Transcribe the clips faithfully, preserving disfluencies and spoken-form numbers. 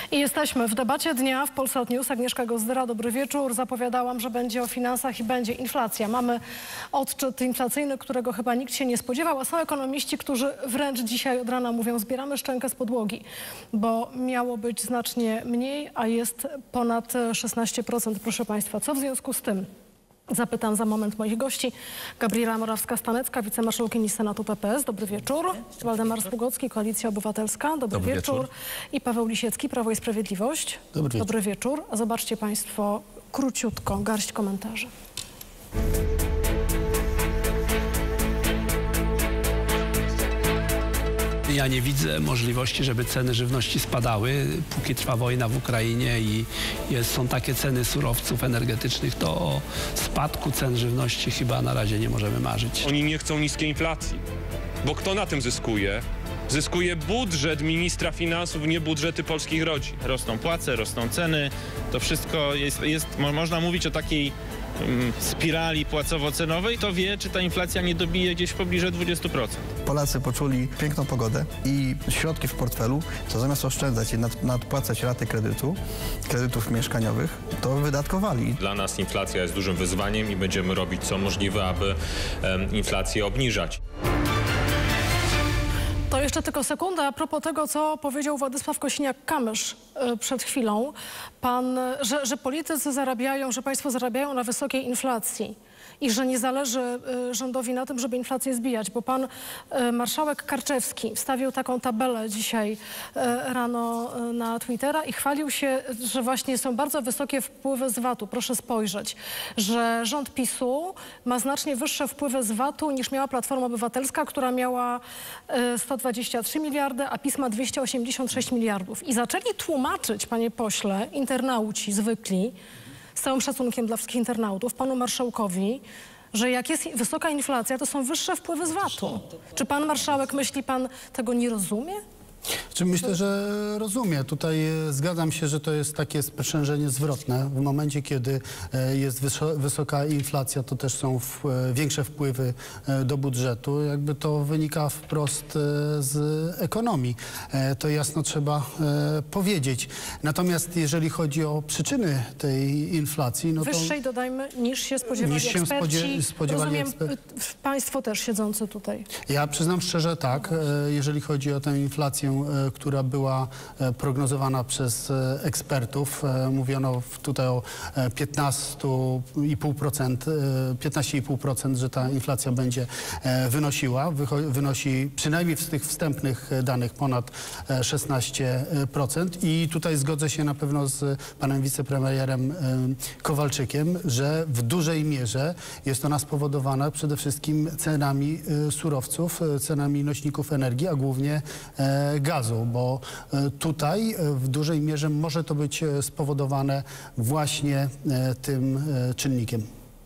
I jesteśmy w debacie dnia w Polsat News. Agnieszka Gozdyra, dobry wieczór. Zapowiadałam, że będzie o finansach i będzie inflacja. Mamy odczyt inflacyjny, którego chyba nikt się nie spodziewał, a są ekonomiści, którzy wręcz dzisiaj od rana mówią, zbieramy szczękę z podłogi, bo miało być znacznie mniej, a jest ponad szesnaście procent. Proszę Państwa, co w związku z tym? Zapytam za moment moich gości. Gabriela Morawska-Stanecka, wicemarszałkini Senatu P P S. Dobry wieczór. Waldemar Sługocki, Koalicja Obywatelska. Dobry, Dobry wieczór. wieczór. I Paweł Lisiecki, Prawo i Sprawiedliwość. Dobry wieczór. Dobry wieczór. A zobaczcie Państwo króciutko, garść komentarzy. Ja nie widzę możliwości, żeby ceny żywności spadały, póki trwa wojna w Ukrainie i jest, są takie ceny surowców energetycznych, to o spadku cen żywności chyba na razie nie możemy marzyć. Oni nie chcą niskiej inflacji, bo kto na tym zyskuje? Zyskuje budżet ministra finansów, nie budżety polskich rodzin. Rosną płace, rosną ceny, to wszystko jest, jest można mówić o takiej um, spirali płacowo-cenowej, to wie, czy ta inflacja nie dobije gdzieś w pobliżu dwudziestu procent. Polacy poczuli piękną pogodę i środki w portfelu, to zamiast oszczędzać i nad, nadpłacać raty kredytu, kredytów mieszkaniowych, to wydatkowali. Dla nas inflacja jest dużym wyzwaniem i będziemy robić co możliwe, aby um, inflację obniżać. To jeszcze tylko sekunda a propos tego, co powiedział Władysław Kosiniak-Kamysz przed chwilą. Pan, że, że politycy zarabiają, że państwo zarabiają na wysokiej inflacji i że nie zależy rządowi na tym, żeby inflację zbijać, bo pan marszałek Karczewski wstawił taką tabelę dzisiaj rano na Twittera i chwalił się, że właśnie są bardzo wysokie wpływy z VAT-u. Proszę spojrzeć, że rząd PiSu ma znacznie wyższe wpływy z VAT-u niż miała Platforma Obywatelska, która miała sto dwadzieścia trzy miliardy, a PiS ma dwieście osiemdziesiąt sześć miliardów. I zaczęli tłumaczyć, panie pośle, internauci zwykli, z całym szacunkiem dla wszystkich internautów, panu marszałkowi, że jak jest wysoka inflacja, to są wyższe wpływy z VAT-u. Czy pan marszałek myśli, pan tego nie rozumie? Czy myślę, że rozumiem. Tutaj zgadzam się, że to jest takie sprzężenie zwrotne. W momencie, kiedy jest wysoka inflacja, to też są w, większe wpływy do budżetu. Jakby to wynika wprost z ekonomii. To jasno trzeba powiedzieć. Natomiast jeżeli chodzi o przyczyny tej inflacji, no to... Wyższej, dodajmy, niż się spodziewali niż się eksperci. Spodzie spodziewali Rozumiem, eksper... państwo też siedzący tutaj. Ja przyznam szczerze tak, jeżeli chodzi o tę inflację, która była prognozowana przez ekspertów. Mówiono tutaj o piętnaście i pół procent, piętnaście i pół procent, że ta inflacja będzie wynosiła. Wynosi przynajmniej z tych wstępnych danych ponad szesnaście procent. I tutaj zgodzę się na pewno z panem wicepremierem Kowalczykiem, że w dużej mierze jest ona spowodowana przede wszystkim cenami surowców, cenami nośników energii, a głównie gazu, bo tutaj w dużej mierze może to być spowodowane właśnie tym czynnikiem.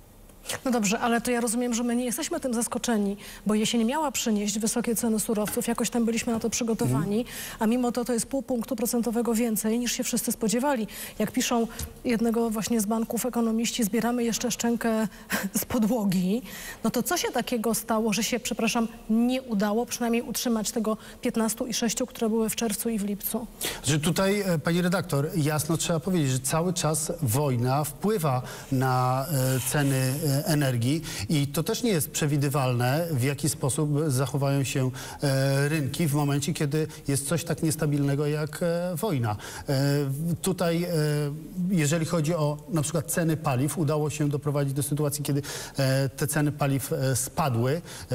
No dobrze, ale to ja rozumiem, że my nie jesteśmy tym zaskoczeni, bo jesień miała przynieść wysokie ceny surowców, jakoś tam byliśmy na to przygotowani, mm. a mimo to to jest pół punktu procentowego więcej niż się wszyscy spodziewali. Jak piszą jednego właśnie z banków ekonomiści, zbieramy jeszcze szczękę z podłogi, no to co się takiego stało, że się, przepraszam, nie udało przynajmniej utrzymać tego piętnaście i sześć, które były w czerwcu i w lipcu? Że tutaj, pani redaktor, jasno trzeba powiedzieć, że cały czas wojna wpływa na ceny energii i to też nie jest przewidywalne, w jaki sposób zachowają się e, rynki w momencie, kiedy jest coś tak niestabilnego jak e, wojna. E, tutaj, e, jeżeli chodzi o na przykład ceny paliw, udało się doprowadzić do sytuacji, kiedy e, te ceny paliw e, spadły. E,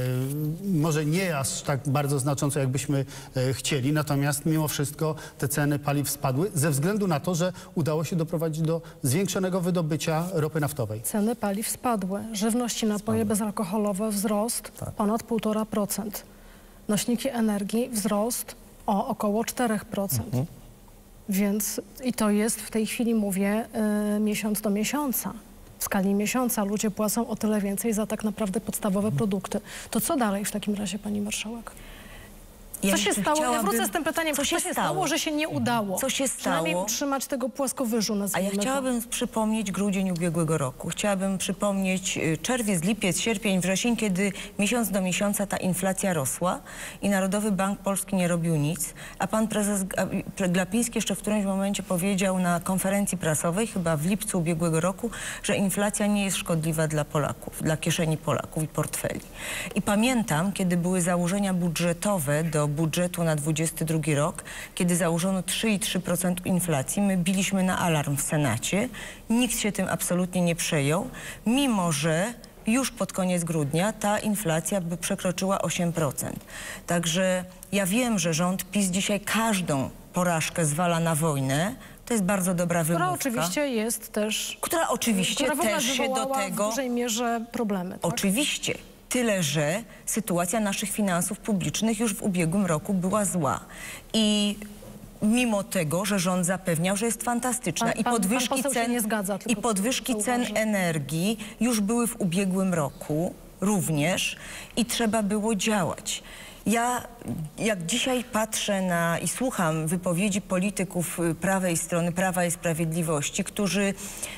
może nie aż tak bardzo znacząco, jakbyśmy e, chcieli, natomiast mimo wszystko te ceny paliw spadły ze względu na to, że udało się doprowadzić do zwiększonego wydobycia ropy naftowej. Ceny paliw spadły. Żywność i napoje spadły. Bezalkoholowe wzrost tak. ponad półtora procent. Nośniki energii wzrost o około cztery procent. Mhm. Więc i to jest w tej chwili, mówię, y, miesiąc do miesiąca. W skali miesiąca ludzie płacą o tyle więcej za tak naprawdę podstawowe mhm. produkty. To co dalej w takim razie, pani marszałek? Ja Co się stało? Ja wrócę z tym pytaniem. Co się, co się stało? stało, że się nie udało? Co się Przynajmniej stało? utrzymać tego płaskowyżu, A nazwijmy ja to. chciałabym przypomnieć grudzień ubiegłego roku. Chciałabym przypomnieć y, czerwiec, lipiec, sierpień, wrzesień, kiedy miesiąc do miesiąca ta inflacja rosła i Narodowy Bank Polski nie robił nic, a pan prezes Glapiński jeszcze w którymś momencie powiedział na konferencji prasowej, chyba w lipcu ubiegłego roku, że inflacja nie jest szkodliwa dla Polaków, dla kieszeni Polaków i portfeli. I pamiętam, kiedy były założenia budżetowe do budżetu na dwudziesty drugi rok, kiedy założono trzy i trzy procent inflacji, my biliśmy na alarm w Senacie. Nikt się tym absolutnie nie przejął, mimo że już pod koniec grudnia ta inflacja by przekroczyła osiem procent. Także ja wiem, że rząd PiS dzisiaj każdą porażkę zwala na wojnę. To jest bardzo dobra wymówka. Która oczywiście jest też... Która oczywiście która w ogóle też się do wywołała tego... w dużej mierze problemy. Tak? Oczywiście. Tyle, że sytuacja naszych finansów publicznych już w ubiegłym roku była zła. I mimo tego, że rząd zapewniał, że jest fantastyczna. Pan- I pan- podwyżki pan poseł się cen, nie zgadza, tylko i podwyżki cen zauważy. energii już były w ubiegłym roku również i trzeba było działać. Ja jak dzisiaj patrzę na i słucham wypowiedzi polityków y, prawej strony Prawa i Sprawiedliwości, którzy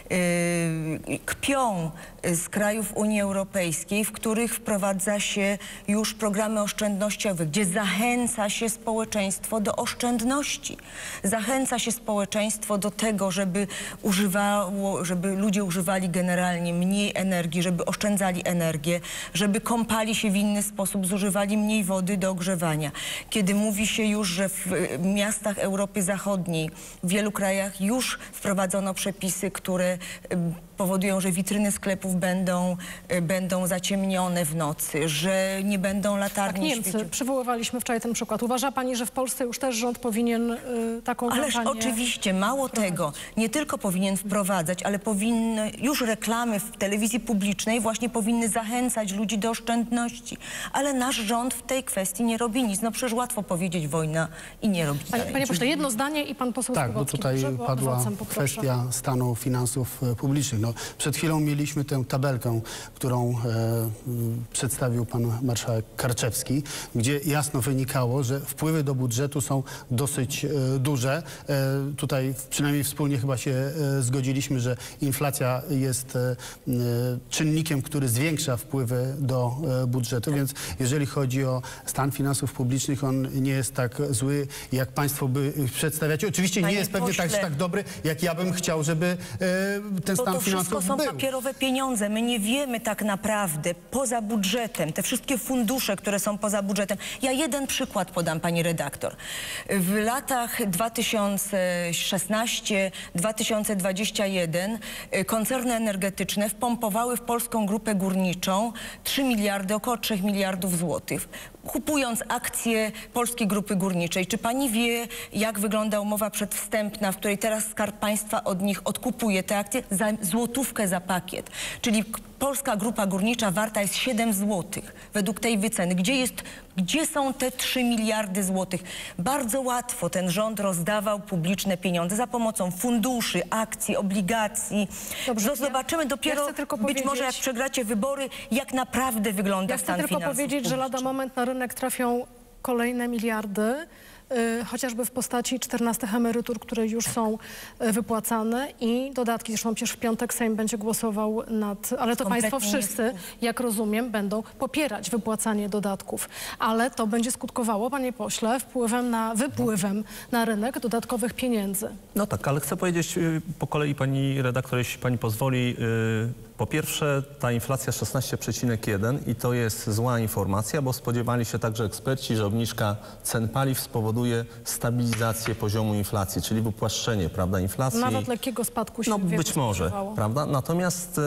y, kpią z krajów Unii Europejskiej, w których wprowadza się już programy oszczędnościowe, gdzie zachęca się społeczeństwo do oszczędności. Zachęca się społeczeństwo do tego, żeby używało, żeby ludzie używali generalnie mniej energii, żeby oszczędzali energię, żeby kąpali się w inny sposób, zużywali mniej wody do ogrzewania. Kiedy mówi się już, że w miastach Europy Zachodniej, w wielu krajach już wprowadzono przepisy, które powodują, że witryny sklepów będą, będą zaciemnione w nocy, że nie będą Tak, latarni Niemcy. świecić. Przywoływaliśmy wczoraj ten przykład. Uważa pani, że w Polsce już też rząd powinien y, taką Ależ kampanię... oczywiście, mało tego, nie tylko powinien wprowadzać, ale powinny, już reklamy w telewizji publicznej właśnie powinny zachęcać ludzi do oszczędności. Ale nasz rząd w tej kwestii nie robi nic. No przecież łatwo powiedzieć wojna i nie robić Panie, dalej. panie pośle, jedno zdanie i pan poseł Tak, bo Skowacki. tutaj Dobrze? Bo padła adwocem poproszę. kwestia stanu finansów e, publicznych. No, przed chwilą mieliśmy tę tabelkę, którą e, m, przedstawił pan marszałek Karczewski, gdzie jasno wynikało, że wpływy do budżetu są dosyć e, duże. E, tutaj przynajmniej wspólnie chyba się e, zgodziliśmy, że inflacja jest e, e, czynnikiem, który zwiększa wpływy do e, budżetu, więc jeżeli chodzi o stan finansów publicznych, on nie jest tak zły, jak państwo by przedstawiacie. Oczywiście Panie nie jest pewnie tak, pośle, tak dobry, jak ja bym chciał, żeby e, ten Bo stan to wszystko finansów są był. papierowe pieniądze. My nie wiemy tak naprawdę poza budżetem, te wszystkie fundusze, które są poza budżetem. Ja jeden przykład podam, pani redaktor. W latach dwa tysiące szesnasty do dwa tysiące dwudziestego pierwszego koncerny energetyczne wpompowały w Polską Grupę Górniczą trzy miliardy, około trzech miliardów złotych, kupując akcje Polskiej Grupy Górniczej. Czy pani wie, jak wygląda umowa przedwstępna, w której teraz Skarb Państwa od nich odkupuje te akcje za złotówkę za pakiet? Czyli Polska Grupa Górnicza warta jest siedem złotych według tej wyceny. Gdzie jest, gdzie są te trzy miliardy złotych? Bardzo łatwo ten rząd rozdawał publiczne pieniądze za pomocą funduszy, akcji, obligacji. Dobrze, No, zobaczymy ja- dopiero, ja chcę tylko być powiedzieć- może jak przegracie wybory, jak naprawdę wygląda Ja chcę stan tylko finansów powiedzieć, że lada publicznych. moment na rynek trafią kolejne miliardy, y, chociażby w postaci czternastych emerytur, które już są y, wypłacane i dodatki. Zresztą przecież w piątek Sejm będzie głosował nad... Ale to Kompletnie państwo nie wszyscy, jak rozumiem, będą popierać wypłacanie dodatków. Ale to będzie skutkowało, panie pośle, wpływem na, wypływem na rynek dodatkowych pieniędzy. No tak, ale chcę powiedzieć y, po kolei, pani redaktor, jeśli pani pozwoli. y, Po pierwsze, ta inflacja szesnaście przecinek jeden i to jest zła informacja, bo spodziewali się także eksperci, że obniżka cen paliw spowoduje stabilizację poziomu inflacji, czyli wypłaszczenie, prawda, inflacji. Nawet lekkiego spadku się No wielu być może, spodziewało. prawda? Natomiast y,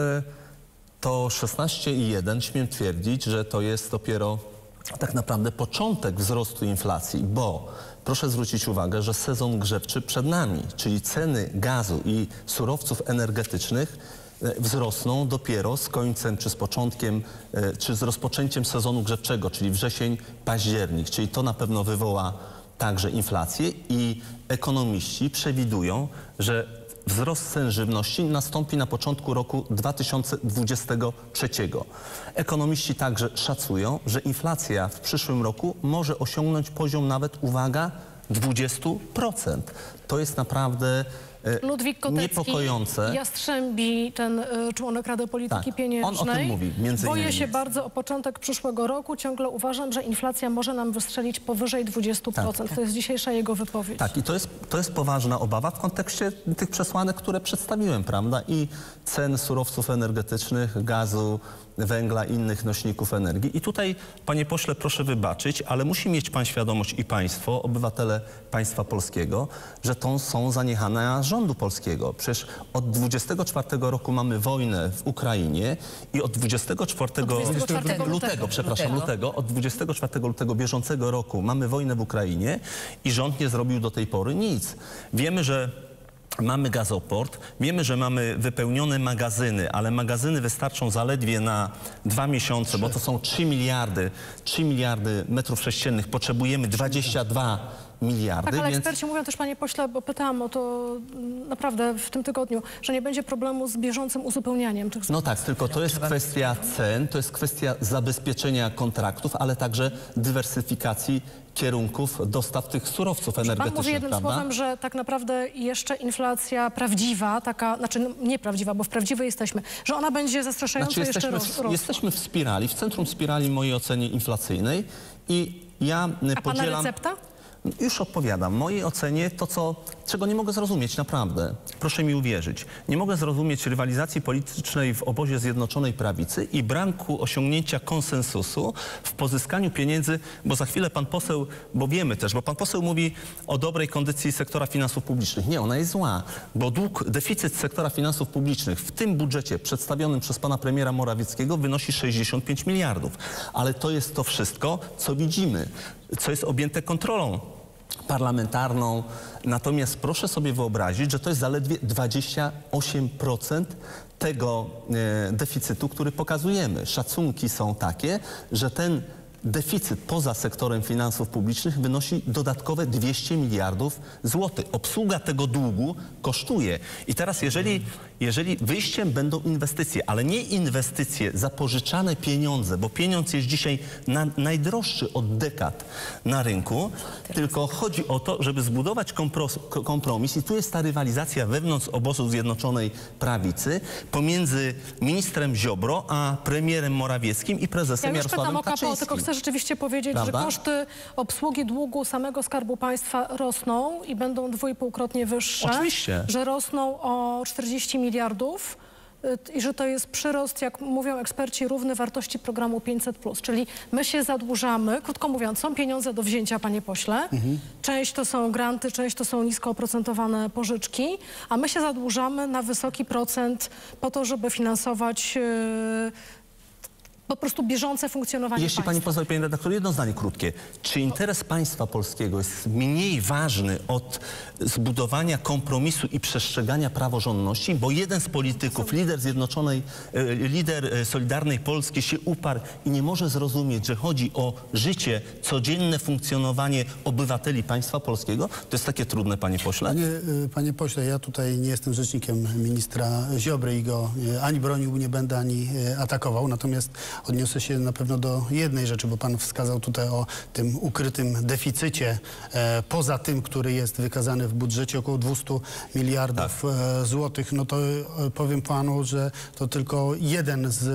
to szesnaście i jeden, śmiem twierdzić, że to jest dopiero tak naprawdę początek wzrostu inflacji, bo proszę zwrócić uwagę, że sezon grzewczy przed nami, czyli ceny gazu i surowców energetycznych wzrosną dopiero z końcem, czy z początkiem, czy z rozpoczęciem sezonu grzewczego, czyli wrzesień, październik. Czyli to na pewno wywoła także inflację i ekonomiści przewidują, że wzrost cen żywności nastąpi na początku roku dwa tysiące dwudziestego trzeciego. Ekonomiści także szacują, że inflacja w przyszłym roku może osiągnąć poziom nawet, uwaga, dwadzieścia procent. To jest naprawdę Ludwik Kotecki niepokojące. Jastrzębi, ten y, członek Rady Polityki Tak, Pieniężnej. on o tym mówi, między Boję innymi. się bardzo o początek przyszłego roku. Ciągle uważam, że inflacja może nam wystrzelić powyżej dwudziestu procent. Tak. To jest dzisiejsza jego wypowiedź. Tak, i to jest, to jest poważna obawa w kontekście tych przesłanek, które przedstawiłem, prawda? I cen surowców energetycznych, gazu, węgla, innych nośników energii. I tutaj, panie pośle, proszę wybaczyć, ale musi mieć pan świadomość i państwo, obywatele państwa polskiego, że to są zaniechania rządu polskiego. Przecież od dwudziestego czwartego roku mamy wojnę w Ukrainie i od dwudziestego czwartego lutego, lutego, przepraszam, lutego. lutego, od dwudziestego czwartego lutego bieżącego roku mamy wojnę w Ukrainie i rząd nie zrobił do tej pory nic. Wiemy, że mamy gazoport, wiemy, że mamy wypełnione magazyny, ale magazyny wystarczą zaledwie na dwa miesiące, bo to są trzy miliardy, trzy miliardy metrów sześciennych, potrzebujemy dwadzieścia dwa miliardy. Tak, ale więc... eksperci mówią też, panie pośle, bo pytałam o to naprawdę w tym tygodniu, że nie będzie problemu z bieżącym uzupełnianiem tych... No tak, tylko to jest kwestia cen, to jest kwestia zabezpieczenia kontraktów, ale także dywersyfikacji kierunków dostaw tych surowców energetycznych, Pan mówi jednym prawda? słowem, że tak naprawdę jeszcze inflacja prawdziwa, taka, znaczy no, nieprawdziwa, bo w prawdziwej jesteśmy, że ona będzie zastraszająco Znaczy, jeszcze jesteśmy, ros, w, jesteśmy w spirali, w centrum spirali w mojej ocenie inflacyjnej i ja y, A pana podzielam... recepta? Już odpowiadam. W mojej ocenie to, co, czego nie mogę zrozumieć, naprawdę. Proszę mi uwierzyć. Nie mogę zrozumieć rywalizacji politycznej w obozie Zjednoczonej Prawicy i braku osiągnięcia konsensusu w pozyskaniu pieniędzy, bo za chwilę pan poseł, bo wiemy też, bo pan poseł mówi o dobrej kondycji sektora finansów publicznych. Nie, ona jest zła, bo dług, deficyt sektora finansów publicznych w tym budżecie przedstawionym przez pana premiera Morawieckiego wynosi sześćdziesiąt pięć miliardów. Ale to jest to wszystko, co widzimy, co jest objęte kontrolą parlamentarną. Natomiast proszę sobie wyobrazić, że to jest zaledwie dwadzieścia osiem procent tego e, deficytu, który pokazujemy. Szacunki są takie, że ten deficyt poza sektorem finansów publicznych wynosi dodatkowe dwieście miliardów złotych. Obsługa tego długu kosztuje. I teraz jeżeli, jeżeli wyjściem będą inwestycje, ale nie inwestycje, zapożyczane pieniądze, bo pieniądz jest dzisiaj na, najdroższy od dekad na rynku, tylko chodzi o to, żeby zbudować kompros, kompromis i tu jest ta rywalizacja wewnątrz obozu Zjednoczonej Prawicy pomiędzy ministrem Ziobro a premierem Morawieckim i prezesem Ja już pytam Jarosławem o K P O, Kaczyńskim. tylko chcę rzeczywiście powiedzieć, Prawda? że koszty obsługi długu samego Skarbu Państwa rosną i będą dwuipółkrotnie wyższe. Oczywiście. Że rosną o czterdzieści miliardów y, i że to jest przyrost, jak mówią eksperci, równy wartości programu pięćset plus. Czyli my się zadłużamy, krótko mówiąc, są pieniądze do wzięcia, panie pośle. Mhm. Część to są granty, część to są nisko oprocentowane pożyczki, a my się zadłużamy na wysoki procent po to, żeby finansować y, po prostu bieżące funkcjonowanie Jeśli państwa. pani pozwoli, panie redaktor, jedno zdanie krótkie. Czy interes państwa polskiego jest mniej ważny od zbudowania kompromisu i przestrzegania praworządności? Bo jeden z polityków, lider Zjednoczonej, e, lider e, Solidarnej Polski się uparł i nie może zrozumieć, że chodzi o życie, codzienne funkcjonowanie obywateli państwa polskiego. To jest takie trudne, panie pośle. Panie, y, panie pośle, ja tutaj nie jestem rzecznikiem ministra Ziobry i go y, ani bronił nie będę, ani y, atakował. Natomiast odniosę się na pewno do jednej rzeczy, bo pan wskazał tutaj o tym ukrytym deficycie, e, poza tym, który jest wykazany w budżecie, około dwieście miliardów Tak. e, złotych. No to e, powiem panu, że to tylko jeden z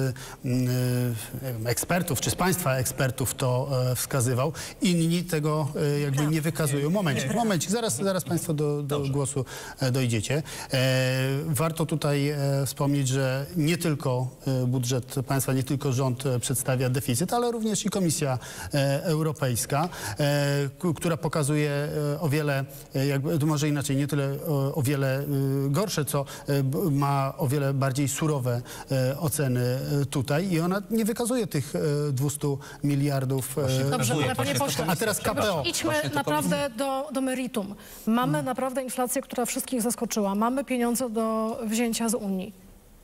e, ekspertów, czy z państwa ekspertów to e, wskazywał. Inni tego e, jakby nie wykazują. Momencik, momencik, zaraz, zaraz państwo do, do głosu e, dojdziecie. E, warto tutaj e, wspomnieć, że nie tylko e, budżet państwa, nie tylko rząd e, przedstawia deficyt, ale również i Komisja e, Europejska, e, k- która pokazuje e, o wiele, e, jakby, to może inaczej, nie tyle o, o wiele e, gorsze, co e, b- ma o wiele bardziej surowe e, oceny e, tutaj i ona nie wykazuje tych e, dwieście miliardów. E, Dobrze, ale panie Właśnie to pośle, A teraz K P O. idźmy Właśnie to naprawdę do, do meritum. Mamy naprawdę inflację, która wszystkich zaskoczyła. Mamy pieniądze do wzięcia z Unii.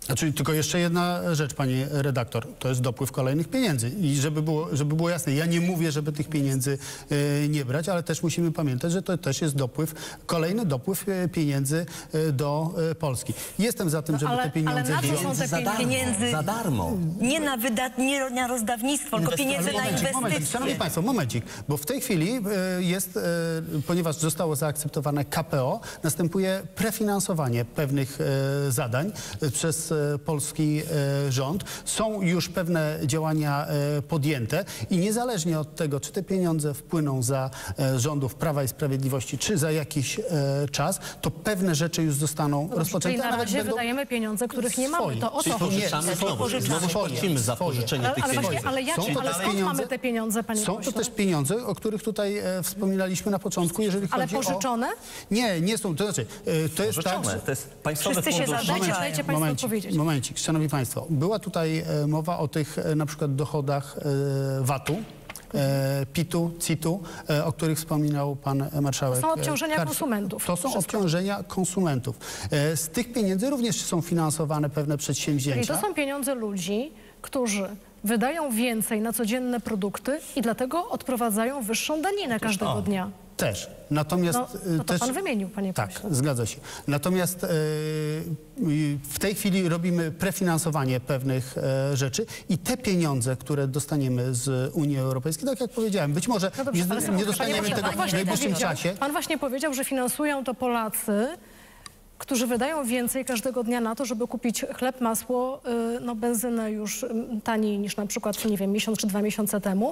Znaczy, tylko jeszcze jedna rzecz, pani redaktor, to jest dopływ kolejnych pieniędzy. I żeby było, żeby było jasne, ja nie mówię, żeby tych pieniędzy e, nie brać, ale też musimy pamiętać, że to też jest dopływ, kolejny dopływ e, pieniędzy e, do e, Polski. Jestem za tym, żeby ale, te pieniądze ale na co są te za darmo, pieniędzy? za darmo. Nie na wydat, nie na rozdawnictwo, tylko pieniędzy na Momencik, momencik. inwestycje. Szanowni Państwo, momencik, bo w tej chwili e, jest, e, ponieważ zostało zaakceptowane K P O, następuje prefinansowanie pewnych e, zadań e, przez e, polski e, rząd. Są już pewne działania e, podjęte i niezależnie od tego, czy te pieniądze wpłyną za e, rządów Prawa i Sprawiedliwości, czy za jakiś e, czas, to pewne rzeczy już zostaną Czyli rozpoczęte. na a nawet razie będą wydajemy pieniądze, których nie mamy. swoje. To o Czyli to chodzi. pożyczamy znowu, znowu płacimy za pożyczenie Ale, tych ale, pieniędzy. właśnie, ale, jak, Są to ale też skąd pieniądze- mamy te pieniądze, panie Są to pośle? też pieniądze, o których tutaj e, wspominaliśmy na początku, jeżeli Ale chodzi pożyczone? o... Nie, nie są. To znaczy, e, to jest tak, Pożyczone. że... To jest państwowy Wszyscy się fundusz. zadłużają. Dajcie państwu Momencik, odpowiedzieć. momencik. Szanowni Państwo, była tutaj e, mowa o tych e, na przykład dochodach e, VAT-u, e, P I T-u, C I T-u, e, o których wspominał pan marszałek. To są obciążenia Karski. konsumentów. To są Wszystko. obciążenia konsumentów. E, z tych pieniędzy również są finansowane pewne Czyli przedsięwzięcia. to są pieniądze ludzi, którzy wydają więcej na codzienne produkty i dlatego odprowadzają wyższą daninę każdego o. dnia. Też. Natomiast No, no to też... pan wymienił, panie Tak, pośle. zgadza się. Natomiast e, w tej chwili robimy prefinansowanie pewnych e, rzeczy i te pieniądze, które dostaniemy z Unii Europejskiej, tak jak powiedziałem, być może No dobrze, nie, ale słuchaj, nie dostaniemy panie pośle, tego pan w właśnie najbliższym powiedział- czasie. Pan właśnie powiedział, że finansują to Polacy, którzy wydają więcej każdego dnia na to, żeby kupić chleb, masło, y, no benzynę już y, taniej niż na przykład, nie wiem, miesiąc czy dwa miesiące temu,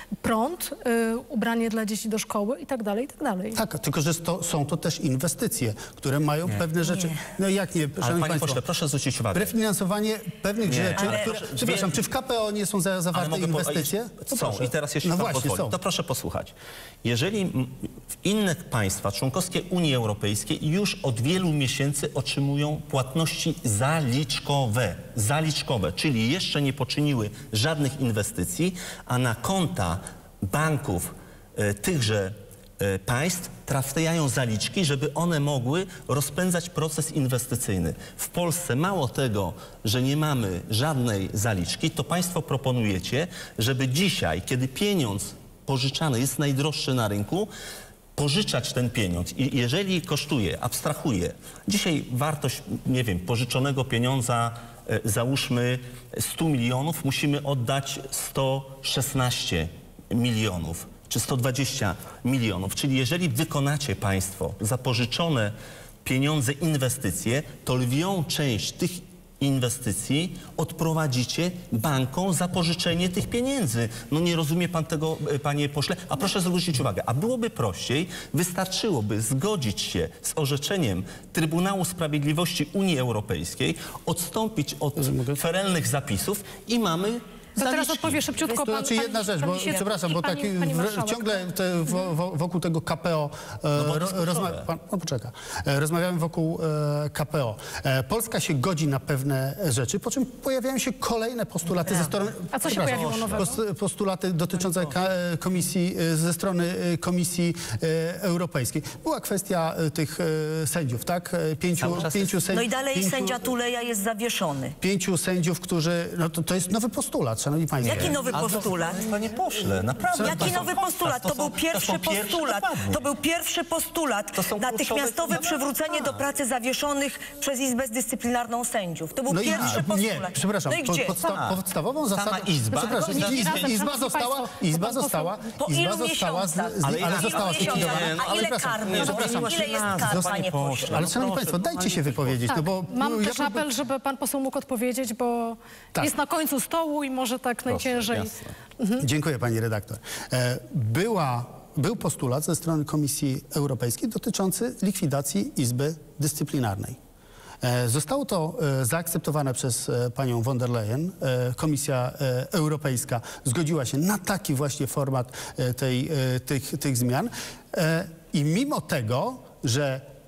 prąd, y, ubranie dla dzieci do szkoły i tak dalej, i tak dalej. Tak, tylko że to, są to też inwestycje, które mają pewne rzeczy. No jak nie, Ale szanowni panie państwo, pośle, proszę zwrócić uwagę. prefinansowanie pewnych rzeczy, ale- które, przepraszam, czy w K P O nie są za, zawarte mogę po- inwestycje? To Są proszę. i teraz jeśli no pan właśnie, pozwoli, są. to proszę posłuchać. Jeżeli m, inne państwa członkowskie Unii Europejskiej już od wielu miesięcy otrzymują płatności zaliczkowe, zaliczkowe, czyli jeszcze nie poczyniły żadnych inwestycji, a na konta banków e, tychże e, państw trafiają zaliczki, żeby one mogły rozpędzać proces inwestycyjny. W Polsce mało tego, że nie mamy żadnej zaliczki, to państwo proponujecie, żeby dzisiaj, kiedy pieniądz pożyczany jest najdroższy na rynku, pożyczać ten pieniądz i jeżeli kosztuje, abstrahuje, dzisiaj wartość, nie wiem, pożyczonego pieniądza, e, załóżmy sto milionów, musimy oddać sto szesnaście milionów czy sto dwadzieścia milionów. Czyli jeżeli wykonacie państwo za pożyczone pieniądze inwestycje, to lwią część tych inwestycji odprowadzicie bankom za pożyczenie tych pieniędzy. No nie rozumie pan tego, panie pośle? A proszę zwrócić uwagę, a byłoby prościej, wystarczyłoby zgodzić się z orzeczeniem Trybunału Sprawiedliwości Unii Europejskiej, odstąpić od ferelnych zapisów i mamy To teraz zaliczki. odpowie szybciutko To pan. znaczy jedna pan- rzecz, pan bo Siedlec przepraszam, i bo pani- tak pani w, marszałek. ciągle te, wo, wo, wokół tego K P O e, bo ro, jest rozma, kluczowe. pan, no poczeka, e, rozmawiamy wokół e, K P O. E, Polska się godzi na pewne rzeczy, po czym pojawiają się kolejne postulaty ze strony... A co się przepraszam, pojawiło nowego? post- Postulaty dotyczące ka, komisji, e, ze strony e, Komisji e, Europejskiej. Była kwestia e, tych e, sędziów, tak? E, Pięciu, Cały czas pięciu jest. sędziów. No i dalej pięciu, sędzia Tuleja jest zawieszony. Pięciu sędziów, którzy... No to, to jest nowy postulat, szanowni państwo. Jaki nowy postulat? Panie pośle, naprawdę. Jaki to są nowy fakta, postulat? To, są- był pierwszy są pierwsze, postulat. dokładnie. To był pierwszy postulat. To są Natychmiastowe kluczowe- przywrócenie do pracy zawieszonych przez Izbę Dyscyplinarną sędziów. To był No i pierwszy nie, postulat. przepraszam, No i po, gdzie? podsta Tak. podstawową Sama zasadą... Izba- Przepraszam, Nie, nie izba, razem, izba szanowni została, państwo, izba pan poseł- została, Po izba ilu została, z, miesiącach? z, Ale ale ilu została miesiącach? zlikwidowana. A Ale ile przepraszam, kar nie, było? przepraszam. Ile jest kar, panie pośle? Ale szanowni państwo, dajcie się wypowiedzieć, no bo... Mam ja też bym- apel, żeby pan poseł mógł odpowiedzieć, bo Tak. jest na końcu stołu i może tak najciężej. jasne. Dziękuję pani redaktor. E, Była, był postulat ze strony Komisji Europejskiej dotyczący likwidacji Izby Dyscyplinarnej. E, Zostało to e, zaakceptowane przez e, panią von der Leyen. E, Komisja e, Europejska zgodziła się na taki właśnie format e, tej, e, tych, tych zmian. E, I mimo tego, że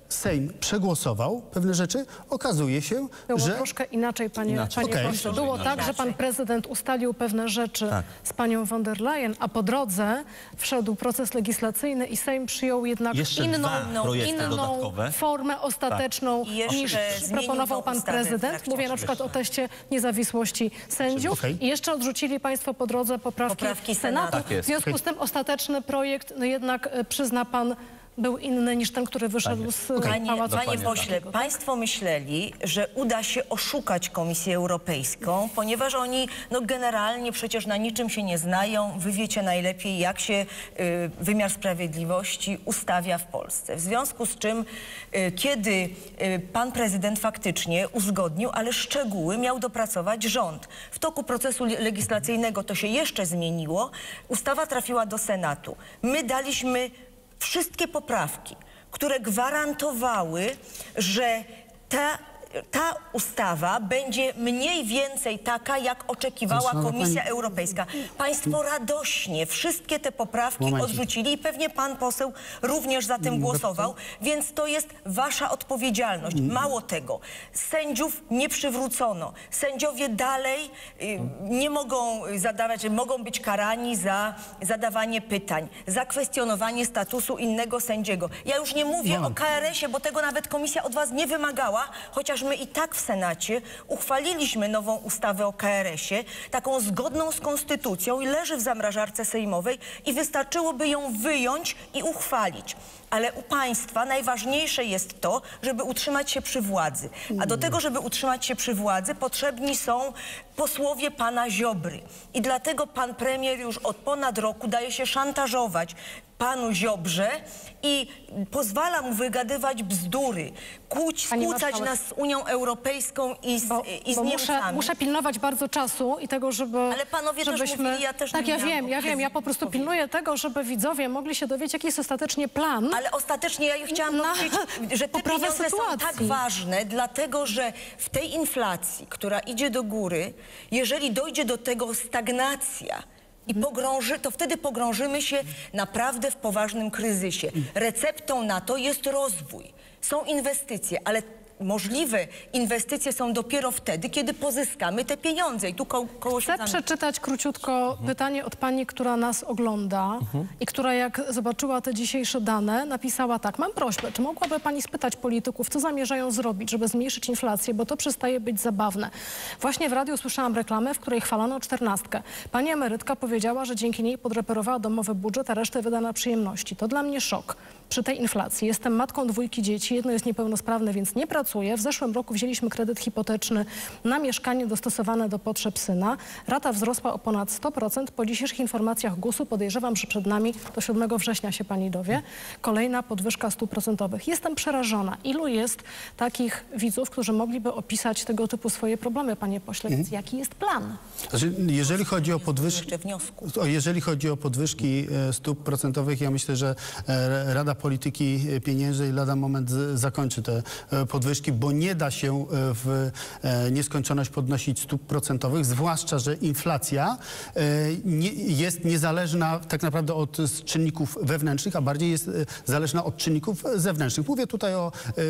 Sejm przegłosował pewne rzeczy, okazuje się, Było że... troszkę inaczej, panie, Inaczej. panie Okej. pośle. Było tak, że pan prezydent ustalił pewne rzeczy Tak. z panią von der Leyen, a po drodze wszedł proces legislacyjny i Sejm przyjął jednak Jeszcze inną, dwa projekty inną dodatkowe. formę ostateczną I jeszcze niż zmienił proponował tą pan ustawę w prezydent. trakcie Mówię na przykład o teście niezawisłości sędziów. Okej. I jeszcze odrzucili państwo po drodze poprawki, Poprawki Senatu. Senatu. Tak jest. W związku z tym ostateczny projekt, no jednak e, przyzna pan, był inny niż ten, który wyszedł z e, Panie, Pałacu. panie Dokładnie pośle, tak. państwo myśleli, że uda się oszukać Komisję Europejską, ponieważ oni no, generalnie przecież na niczym się nie znają. Wy wiecie najlepiej, jak się y, wymiar sprawiedliwości ustawia w Polsce. W związku z czym, y, kiedy y, pan prezydent faktycznie uzgodnił, ale szczegóły miał dopracować rząd. W toku procesu le- legislacyjnego to się jeszcze zmieniło. Ustawa trafiła do Senatu. My daliśmy wszystkie poprawki, które gwarantowały, że ta, ta ustawa będzie mniej więcej taka, jak oczekiwała Szanowna Komisja pani- Europejska. Państwo radośnie wszystkie te poprawki Momencik. odrzucili i pewnie pan poseł również za tym głosował, więc to jest wasza odpowiedzialność. Mało tego, sędziów nie przywrócono. Sędziowie dalej y, nie mogą zadawać, mogą być karani za zadawanie pytań, za kwestionowanie statusu innego sędziego. Ja już nie mówię o K R S-ie, bo tego nawet komisja od was nie wymagała, chociaż my i tak w Senacie uchwaliliśmy nową ustawę o K R S-ie, taką zgodną z konstytucją i leży w zamrażarce sejmowej i wystarczyłoby ją wyjąć i uchwalić. Ale u państwa najważniejsze jest to, żeby utrzymać się przy władzy. A do tego, żeby utrzymać się przy władzy, potrzebni są posłowie pana Ziobry. I dlatego pan premier już od ponad roku daje się szantażować panu Ziobrze i pozwala mu wygadywać bzdury, kłuć, Pani skłócać marszałek. nas z Unią Europejską i z, Bo, i z bo Niemcami. muszę, muszę pilnować bardzo czasu i tego, żeby... Ale panowie też żebyśmy... mówili, ja też Tak, nie ja miałam wiem, ja okazji wiem. Ja po prostu powiedzieć. pilnuję tego, żeby widzowie mogli się dowiedzieć, jaki jest ostatecznie plan. Ale ostatecznie ja już chciałam Na powiedzieć, że te poprawę pieniądze są sytuacji. tak ważne, dlatego że w tej inflacji, która idzie do góry, jeżeli dojdzie do tego stagnacja i pogrąży, to wtedy pogrążymy się naprawdę w poważnym kryzysie. Receptą na to jest rozwój. Są inwestycje, ale możliwe inwestycje są dopiero wtedy, kiedy pozyskamy te pieniądze. I tu ko koło się Chcę zamyka. przeczytać króciutko pytanie od pani, która nas ogląda i która jak zobaczyła te dzisiejsze dane, napisała tak. Mam prośbę, czy mogłaby pani spytać polityków, co zamierzają zrobić, żeby zmniejszyć inflację, bo to przestaje być zabawne. Właśnie w radiu słyszałam reklamę, w której chwalono czternastkę. Pani emerytka powiedziała, że dzięki niej podreperowała domowy budżet, a resztę wyda na przyjemności. To dla mnie szok. Przy tej inflacji jestem matką dwójki dzieci, jedno jest niepełnosprawne, więc nie pracuję. W zeszłym roku wzięliśmy kredyt hipoteczny na mieszkanie dostosowane do potrzeb syna. Rata wzrosła o ponad sto procent. Po dzisiejszych informacjach gusu podejrzewam, że przed nami, do siódmego września się pani dowie, kolejna podwyżka stóp procentowych. Jestem przerażona. Ilu jest takich widzów, którzy mogliby opisać tego typu swoje problemy, panie pośle? Więc jaki jest plan? Znaczy, jeżeli chodzi o podwyżki, Jeszcze wniosku. o, jeżeli chodzi o podwyżki e, stóp procentowych, ja myślę, że e, Rada Polityki Pieniężnej lada moment z, zakończy te e, podwyżki, bo nie da się e, w e, nieskończoność podnosić stóp procentowych, zwłaszcza, że inflacja e, nie, jest niezależna tak naprawdę od z czynników wewnętrznych, a bardziej jest e, zależna od czynników zewnętrznych. Mówię tutaj o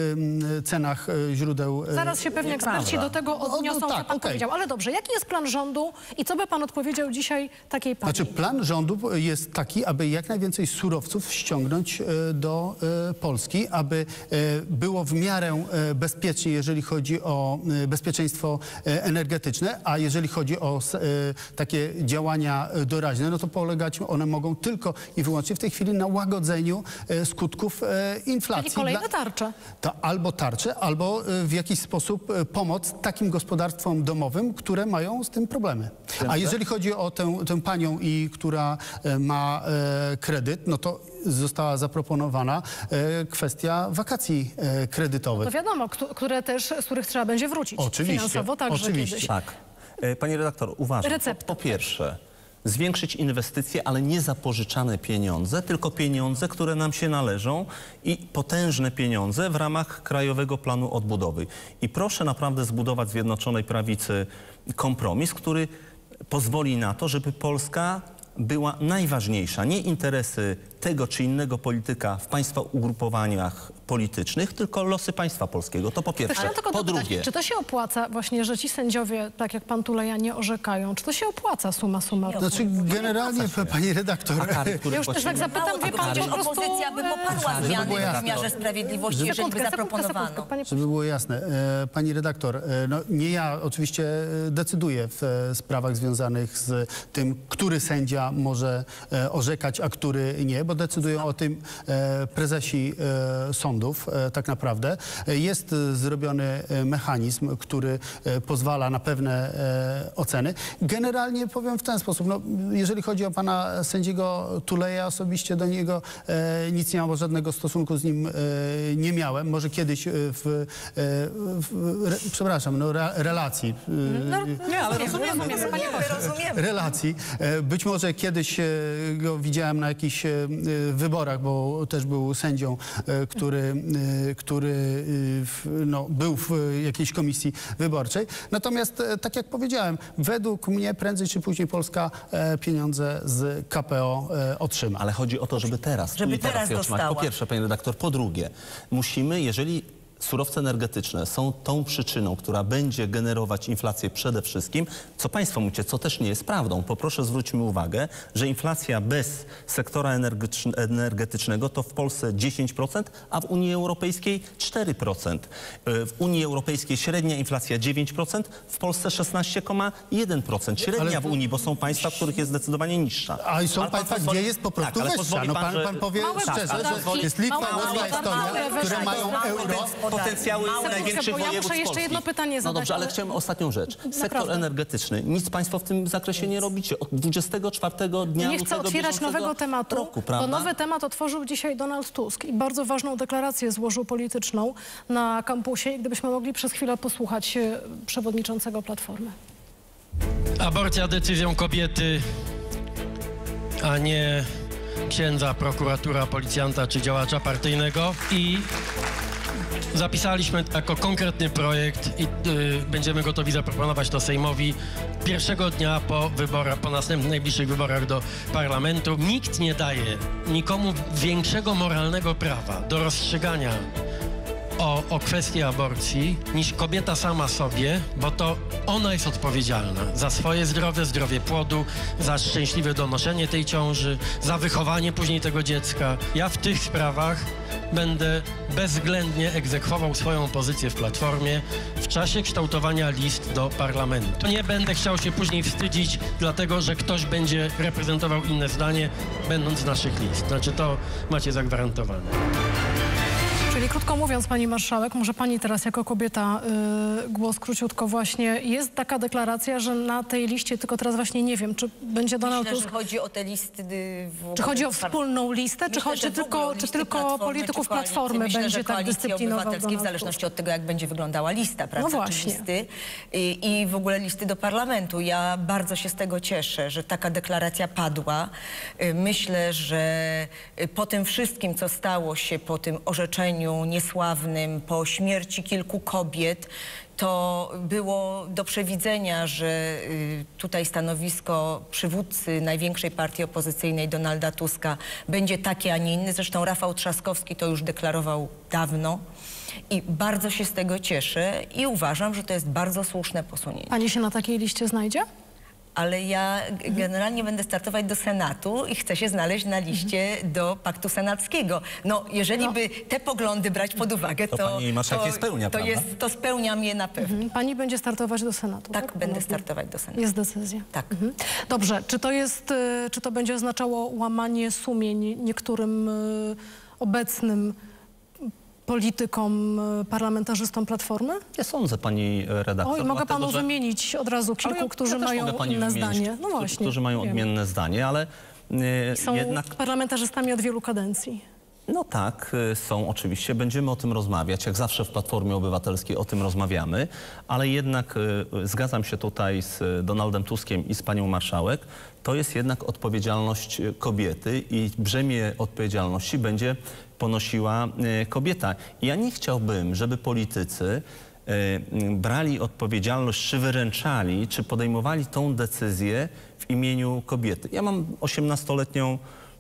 e, cenach e, źródeł. E, Zaraz się pewnie eksperci do tego no, odniosą, no co tak, pan okej. powiedział. Ale dobrze, jaki jest plan rządu i co by pan odpowiedział dzisiaj takiej pani? Znaczy plan rządu jest taki, aby jak najwięcej surowców ściągnąć e, do e, Polski, aby e, było w miarę e, bezpiecznie, jeżeli chodzi o e, bezpieczeństwo e, energetyczne, a jeżeli chodzi o s- e, takie działania e, doraźne, no to polegać one mogą tylko i wyłącznie w tej chwili na łagodzeniu e, skutków e, inflacji. Czyli kolejne Dla- tarcze. To albo tarcze, albo e, w jakiś sposób e, pomoc takim gospodarstwom domowym, które mają z tym problemy. A jeżeli chodzi o tę, tę panią, i która e, ma e, kredyt, no to została zaproponowana e, kwestia wakacji e, kredytowych. To wiadomo, któ- które też, z których trzeba będzie wrócić. Oczywiście, Finansowo także oczywiście. kiedyś. Tak. E, Panie redaktor, uważam. Recepta. Po, po pierwsze, zwiększyć inwestycje, ale nie zapożyczane pieniądze, tylko pieniądze, które nam się należą i potężne pieniądze w ramach Krajowego Planu Odbudowy. I proszę naprawdę zbudować Zjednoczonej Prawicy kompromis, który pozwoli na to, żeby Polska była najważniejsza. Nie interesy tego czy innego polityka w państwa ugrupowaniach politycznych, tylko losy państwa polskiego. To po pierwsze. Chciałam tylko Po dopytać, drugie, czy to się opłaca właśnie, że ci sędziowie, tak jak pan Tuleja, nie orzekają? Czy to się opłaca summa summarum? Znaczy generalnie, pani redaktor, a kary, które Ja już też tak płacimy- zapytam, wie pan, Czy po prostu... opozycja by poparła e, zmiany było w wymiarze jasne. sprawiedliwości, jeżeli by Sekundkę, sekundkę, zaproponowano? sekundkę, panie żeby było jasne, e, pani redaktor, e, no nie ja oczywiście e, decyduję w e, sprawach związanych z tym, który sędzia może e, orzekać, a który nie, bo decydują o tym e, prezesi e, sądów e, tak naprawdę. E, jest e, zrobiony e, mechanizm, który e, pozwala na pewne e, oceny. Generalnie powiem w ten sposób, no, jeżeli chodzi o pana sędziego Tuleja, osobiście do niego e, nic nie mam, bo żadnego stosunku z nim e, nie miałem. Może kiedyś e, w, e, w re, przepraszam, no, re, relacji. e, No, nie, ale rozumiem, rozumiem, panie pośle. Rozumiemy. relacji. E, Być może kiedyś e, go widziałem na jakichś e, wyborach, bo też był sędzią, e, który, e, który e, w, no, był w jakiejś komisji wyborczej. Natomiast, e, tak jak powiedziałem, według mnie prędzej czy później Polska e, pieniądze z K P O e, otrzyma. Ale chodzi o to, żeby teraz, Żeby tu i teraz teraz je otrzymać. dostała. Po pierwsze, panie redaktor, po drugie, musimy, jeżeli surowce energetyczne są tą przyczyną, która będzie generować inflację przede wszystkim, co państwo mówicie, co też nie jest prawdą. Poproszę zwróćmy uwagę, że inflacja bez sektora energetycznego to w Polsce dziesięć procent, a w Unii Europejskiej cztery procent. W Unii Europejskiej średnia inflacja dziewięć procent, w Polsce szesnaście przecinek jeden procent. Średnia Ale- w Unii, bo są państwa, w których jest zdecydowanie niższa. A i są Ale pan państwa, pozwoli- gdzie jest po prostu tak, ale wyższa. pozwoli No pan, pan, że- pan powie Małe szczerze, gospodarki, że jest Litwa, małe Łotwa, gospodarki, Estonia, małe które mają gospodarki. euro. Potencjały Sekundkę, największych bo ja muszę województw jeszcze Polski. jedno pytanie No zadać, dobrze, ale ale- chciałem ostatnią rzecz. Sektor Naprawdę. energetyczny. Nic państwo w tym zakresie nie robicie. Od dwudziestego czwartego dnia Nie chcę lutego otwierać bieżącego nowego tematu, roku, bo prawda? nowy temat otworzył dzisiaj Donald Tusk i bardzo ważną deklarację złożył polityczną na kampusie. I gdybyśmy mogli przez chwilę posłuchać e, przewodniczącego Platformy. Aborcja decyzją kobiety, a nie księdza, prokuratura, policjanta czy działacza partyjnego. I zapisaliśmy to jako konkretny projekt i y, będziemy gotowi zaproponować to Sejmowi pierwszego dnia po wyborach, po następnych najbliższych wyborach do parlamentu. Nikt nie daje nikomu większego moralnego prawa do rozstrzygania o, o kwestię aborcji niż kobieta sama sobie, bo to ona jest odpowiedzialna za swoje zdrowie, zdrowie płodu, za szczęśliwe donoszenie tej ciąży, za wychowanie później tego dziecka. Ja w tych sprawach będę bezwzględnie egzekwował swoją pozycję w Platformie w czasie kształtowania list do parlamentu. Nie będę chciał się później wstydzić, dlatego że ktoś będzie reprezentował inne zdanie, będąc z naszych list. Znaczy to macie zagwarantowane. Czyli krótko mówiąc, pani marszałek, może pani teraz jako kobieta y, głos króciutko właśnie. Jest taka deklaracja, że na tej liście, tylko teraz właśnie nie wiem, czy będzie Donald Myślę, Tusk... że chodzi o te listy... y, w ogóle Czy chodzi o par- wspólną listę, czy, Myślę, chodzi, że czy w ogóle o tylko, czy listy tylko Platformy, polityków czy koalicji. Platformy Myślę, będzie że tak Koalicji dyscyplinował Obywatelskiej, w Donald zależności Tusk? od tego, jak będzie wyglądała lista, prawda? No czy właśnie. listy i, i w ogóle listy do parlamentu. Ja bardzo się z tego cieszę, że taka deklaracja padła. Y, Myślę, że y, po tym wszystkim, co stało się, po tym orzeczeniu niesławnym, po śmierci kilku kobiet, to było do przewidzenia, że y, tutaj stanowisko przywódcy największej partii opozycyjnej Donalda Tuska będzie takie, a nie inne. Zresztą Rafał Trzaskowski to już deklarował dawno i bardzo się z tego cieszę i uważam, że to jest bardzo słuszne posunięcie. Pani się na takiej liście znajdzie? Ale ja g- generalnie będę startować do Senatu i chcę się znaleźć na liście do Paktu Senackiego. No, jeżeli No. by te poglądy brać pod uwagę, to, To pani marszałek je spełnia, to, prawda? jest, to spełniam je na pewno. Mhm. Pani będzie startować do Senatu, tak? Tak, będę Ponownie. startować do Senatu. Jest decyzja. Tak. Mhm. Dobrze, czy to jest, y, czy to będzie oznaczało łamanie sumień niektórym y, obecnym politykom, y, parlamentarzystom Platformy? Nie sądzę, pani redaktor. Oj, mogę dlatego, panu że- wymienić od razu Ale kilku, ja- którzy ja też mają mogę pani inne wymienić, zdanie. No którzy- właśnie. Którzy mają wiem. odmienne zdanie, ale y, Są jednak... parlamentarzystami od wielu kadencji. No tak, y, są oczywiście. Będziemy o tym rozmawiać. Jak zawsze w Platformie Obywatelskiej o tym rozmawiamy, ale jednak y, zgadzam się tutaj z y, Donaldem Tuskiem i z panią marszałek. To jest jednak odpowiedzialność y, kobiety i brzemię odpowiedzialności będzie ponosiła y, kobieta. I ja nie chciałbym, żeby politycy y, y, brali odpowiedzialność, czy wyręczali, czy podejmowali tą decyzję w imieniu kobiety. Ja mam osiemnastoletnią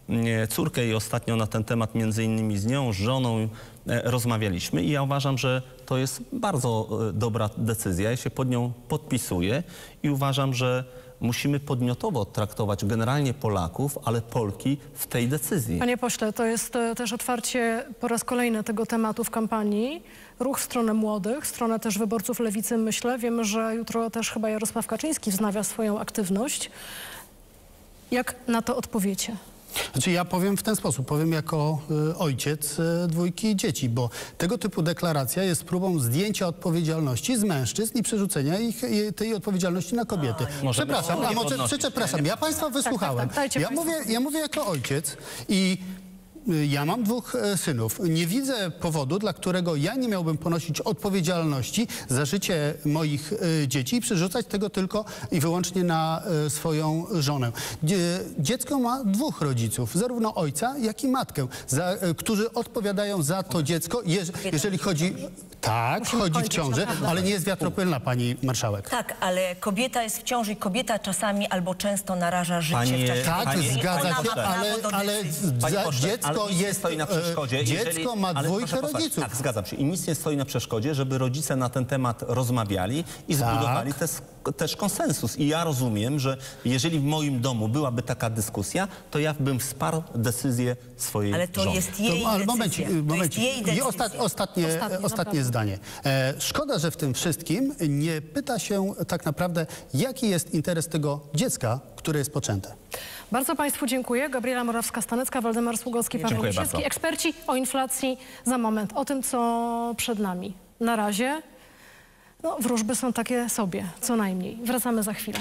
córkę i ostatnio na ten temat między innymi z nią, z żoną rozmawialiśmy i ja uważam, że to jest bardzo dobra decyzja. Ja się pod nią podpisuję i uważam, że musimy podmiotowo traktować generalnie Polaków, ale Polki w tej decyzji. Panie pośle, to jest też otwarcie po raz kolejny tego tematu w kampanii. Ruch w stronę młodych, w stronę też wyborców lewicy, myślę. Wiemy, że jutro też chyba Jarosław Kaczyński wznawia swoją aktywność. Jak na to odpowiecie? Znaczy ja powiem w ten sposób, powiem jako y, ojciec y, dwójki dzieci, bo tego typu deklaracja jest próbą zdjęcia odpowiedzialności z mężczyzn i przerzucenia ich, i, tej odpowiedzialności na kobiety. A, przepraszam, a może, przepraszam, ja państwa wysłuchałem. Tak, tak, tak, ja, mówię, ja mówię jako ojciec i ja mam dwóch e, synów. Nie widzę powodu, dla którego ja nie miałbym ponosić odpowiedzialności za życie moich e, dzieci i przerzucać tego tylko i wyłącznie na e, swoją żonę. Dzie, dziecko ma dwóch rodziców, zarówno ojca, jak i matkę, za, e, którzy odpowiadają za to dziecko, je, jeżeli chodzi... Tak, Musimy chodzi w kończyć, ciąży, naprawdę. ale nie jest wiatropylna, pani marszałek. Tak, ale kobieta jest w ciąży i kobieta czasami albo często naraża życie Panie- w czasie Tak, Panie- zgadza Ona się, ma prawo ale, do ale decyzji. za, Panie pośle, dziecko ale nic nie jest, stoi na przeszkodzie. e, dziecko jeżeli, ma ale dwójkę proszę posłuchać, rodziców. Tak, zgadzam się. I nic nie stoi na przeszkodzie, żeby rodzice na ten temat rozmawiali i Tak. zbudowali też, też konsensus. I ja rozumiem, że jeżeli w moim domu byłaby taka dyskusja, to ja bym wsparł decyzję swojej Ale to żony. jest jej To, ale decyzja. momencik, To jest momencik. jej I decyzja. ostat, ostatnie, Ostatnie, ostatnie naprawdę. zdanie. E, szkoda, że w tym wszystkim nie pyta się tak naprawdę, jaki jest interes tego dziecka, które jest poczęte. Bardzo państwu dziękuję. Gabriela Morawska-Stanecka, Waldemar Sługocki, Paweł Dziękuję Lisiecki. bardzo. Eksperci o inflacji za moment. O tym, co przed nami. Na razie no, wróżby są takie sobie, co najmniej. Wracamy za chwilę.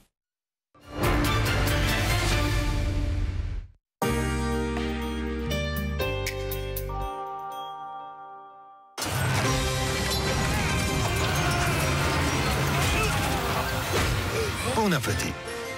Bon appétit.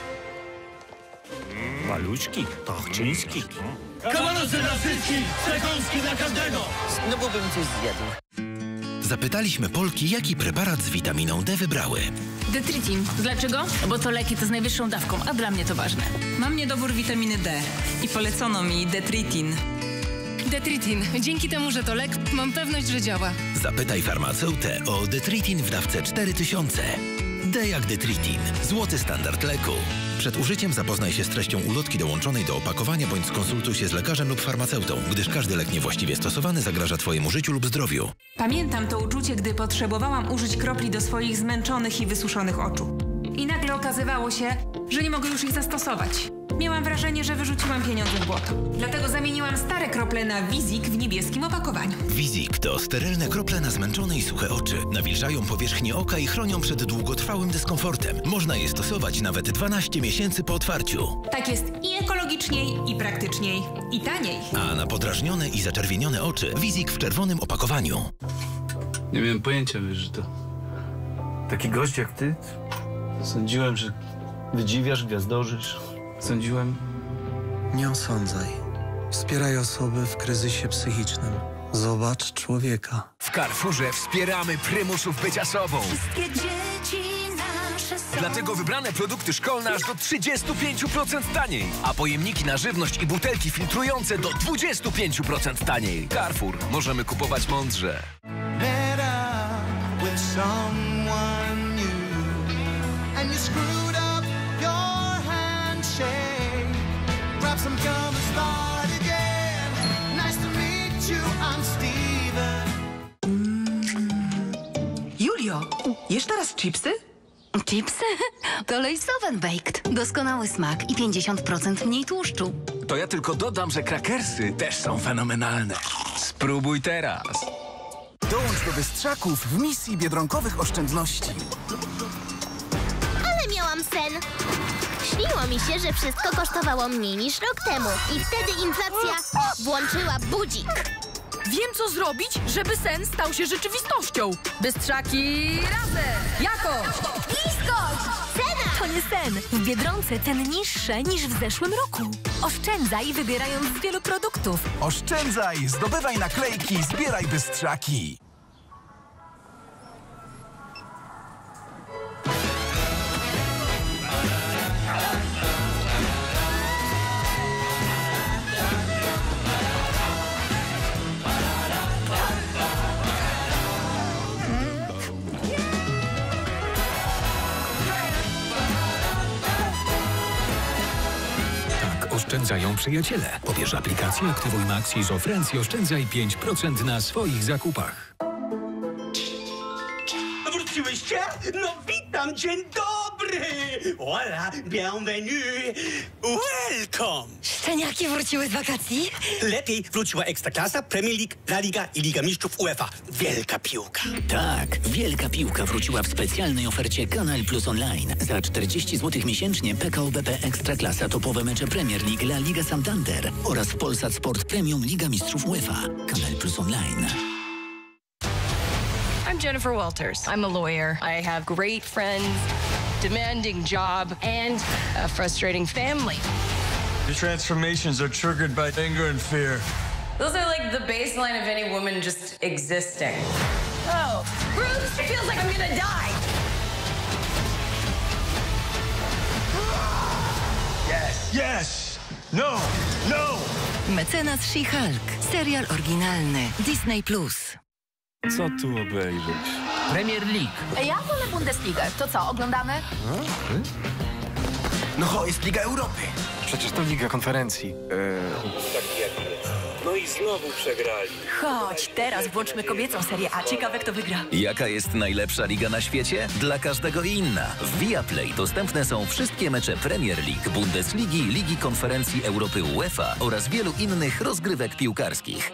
Maluśki, torczyński. Kawanosy dla wszystkich, przekąski dla każdego! No bo bym coś zjadł. Zapytaliśmy Polki, jaki preparat z witaminą D wybrały. Detritin. Dlaczego? Bo to leki to z najwyższą dawką, a dla mnie to ważne. Mam niedobór witaminy D i polecono mi Detritin. Detritin. Dzięki temu, że to lek, mam pewność, że działa. Zapytaj farmaceutę o Detritin w dawce cztery tysiące. D jak Detritin. Złoty standard leku. Przed użyciem zapoznaj się z treścią ulotki dołączonej do opakowania bądź skonsultuj się z lekarzem lub farmaceutą, gdyż każdy lek niewłaściwie stosowany zagraża Twojemu życiu lub zdrowiu. Pamiętam to uczucie, gdy potrzebowałam użyć kropli do swoich zmęczonych i wysuszonych oczu. I nagle okazywało się, że nie mogę już ich zastosować. Miałam wrażenie, że wyrzuciłam pieniądze w błoto. Dlatego zamieniłam stare krople na Wizik w niebieskim opakowaniu. Wizik to sterylne krople na zmęczone i suche oczy. Nawilżają powierzchnię oka i chronią przed długotrwałym dyskomfortem. Można je stosować nawet dwanaście miesięcy po otwarciu. Tak jest i ekologiczniej, i praktyczniej, i taniej. A na podrażnione i zaczerwienione oczy Wizik w czerwonym opakowaniu. Nie miałem pojęcia, wiesz, że to taki gość jak ty. Sądziłem, że wydziwiasz, gwiazdorzysz. Sądziłem... Nie osądzaj. Wspieraj osoby w kryzysie psychicznym. Zobacz człowieka. W Carrefourze wspieramy prymusów bycia sobą. Wszystkie dzieci nasze są. Dlatego wybrane produkty szkolne aż do trzydziestu pięciu procent taniej, a pojemniki na żywność i butelki filtrujące do dwudziestu pięciu procent taniej. Carrefour. Możemy kupować mądrze. Julio, jesz teraz chipsy? Chipsy? To Lay's Oven Baked. Doskonały smak i pięćdziesiąt procent mniej tłuszczu. To ja tylko dodam, że krakersy też są fenomenalne. Spróbuj teraz. Dołącz do Bystrzaków w misji biedronkowych oszczędności. Ale miałam sen. Śniło mi się, że wszystko kosztowało mniej niż rok temu. I wtedy inflacja włączyła budzik. Wiem, co zrobić, żeby sen stał się rzeczywistością. Bystrzaki razem! Jakość! Bliskość! Cena! To nie sen. W Biedronce ceny niższe niż w zeszłym roku. Oszczędzaj wybierając z wielu produktów. Oszczędzaj, zdobywaj naklejki, zbieraj Bystrzaki. oszczędzają przyjaciele. Pobierz aplikację, aktywuj Max i z Ofrencji oszczędzaj pięć procent na swoich zakupach. Wróciłyście? No witam, dzień dobry! Hola, bienvenue, welcome! Szczeniaki wróciły z wakacji? Lepiej wróciła Ekstraklasa, Premier League, La Liga i Liga Mistrzów UEFA. Wielka piłka. Tak, wielka piłka wróciła w specjalnej ofercie Kanal Plus Online. Za czterdzieści złotych miesięcznie P K O B P Ekstraklasa, topowe mecze Premier League, La Liga Santander oraz Polsat Sport Premium Liga Mistrzów UEFA. Kanal Plus Online. I'm Jennifer Walters. I'm a lawyer. I have great friends, demanding job, and a frustrating family. Your transformations are triggered by anger and fear. Those are like the baseline of any woman just existing. Oh, Bruce, it feels like I'm gonna die. Yes, yes, no, no. Mecenas She-Hulk. Serial oryginalny. Disney Plus. Co tu obejrzeć? Premier League. Ja wolę Bundesligę. To co, oglądamy? No, jest Liga Europy. Przecież to Liga Konferencji. Eee... No i znowu przegrali. Chodź, teraz włączmy kobiecą serię A. Ciekawe, kto wygra. Jaka jest najlepsza liga na świecie? Dla każdego inna. W Viaplay dostępne są wszystkie mecze Premier League, Bundesligi, Ligi Konferencji Europy UEFA oraz wielu innych rozgrywek piłkarskich.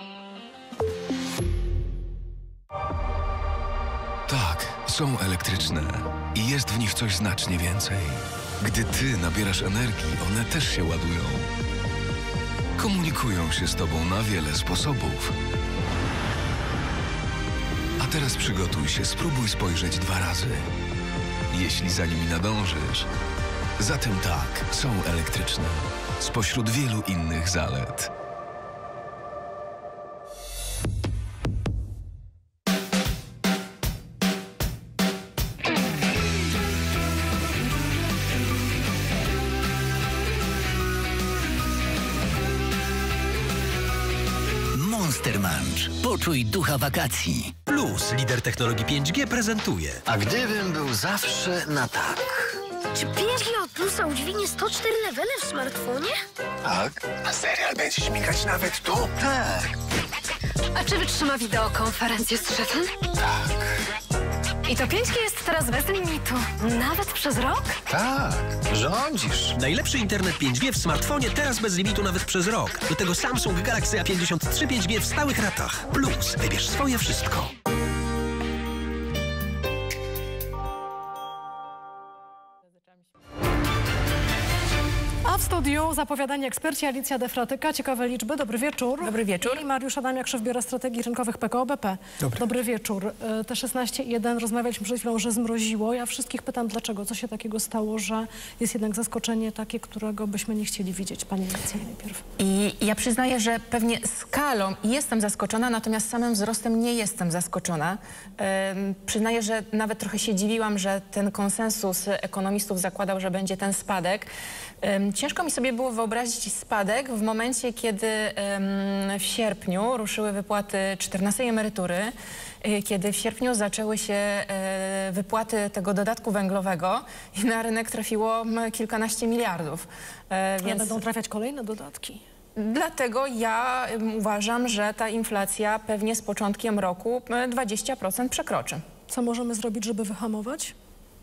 Tak, są elektryczne i jest w nich coś znacznie więcej. Gdy ty nabierasz energii, one też się ładują. Komunikują się z tobą na wiele sposobów. A teraz przygotuj się, spróbuj spojrzeć dwa razy. Jeśli za nimi nadążysz, zatem tak, są elektryczne. Spośród wielu innych zalet. Monster Munch. Poczuj ducha wakacji. Plus, lider technologii pięć G, prezentuje. A gdybym był zawsze na tak. Czy pięć G od Plusa udźwignie sto cztery levele w smartfonie? Tak. A serial będzie śmigać nawet tu? Tak. A czy wytrzyma wideokonferencję z szefem? Tak. I to pięć G jest teraz bez limitu. Nawet przez rok? Tak. Rządzisz. Najlepszy internet pięć G w smartfonie teraz bez limitu nawet przez rok. Do tego Samsung Galaxy A pięćdziesiąt trzy pięć G w stałych ratach. Plus, wybierz swoje wszystko. A w studiu zapowiadani eksperci Alicja Defratyka, ciekawe liczby. Dobry wieczór. Dobry wieczór. I Mariusz Adamiak, szef Biura Strategii Rynkowych P K O B P. Dobry. Dobry wieczór. Te szesnaście i jeden rozmawialiśmy przed chwilą, że zmroziło. Ja wszystkich pytam, dlaczego? Co się takiego stało, że jest jednak zaskoczenie takie, którego byśmy nie chcieli widzieć? Pani Alicja najpierw. I ja przyznaję, że pewnie skalą jestem zaskoczona, natomiast samym wzrostem nie jestem zaskoczona. Ym, przyznaję, że nawet trochę się dziwiłam, że ten konsensus ekonomistów zakładał, że będzie ten spadek. Ym, ciężko mi sobie było wyobrazić spadek w momencie, kiedy ym, w sierpniu ruszyły wypłaty czternastej emerytury, y, kiedy w sierpniu zaczęły się y, wypłaty tego dodatku węglowego i na rynek trafiło m, kilkanaście miliardów. Y, więc... będą trafiać kolejne dodatki. Dlatego ja ym, uważam, że ta inflacja pewnie z początkiem roku dwadzieścia procent przekroczy. Co możemy zrobić, żeby wyhamować?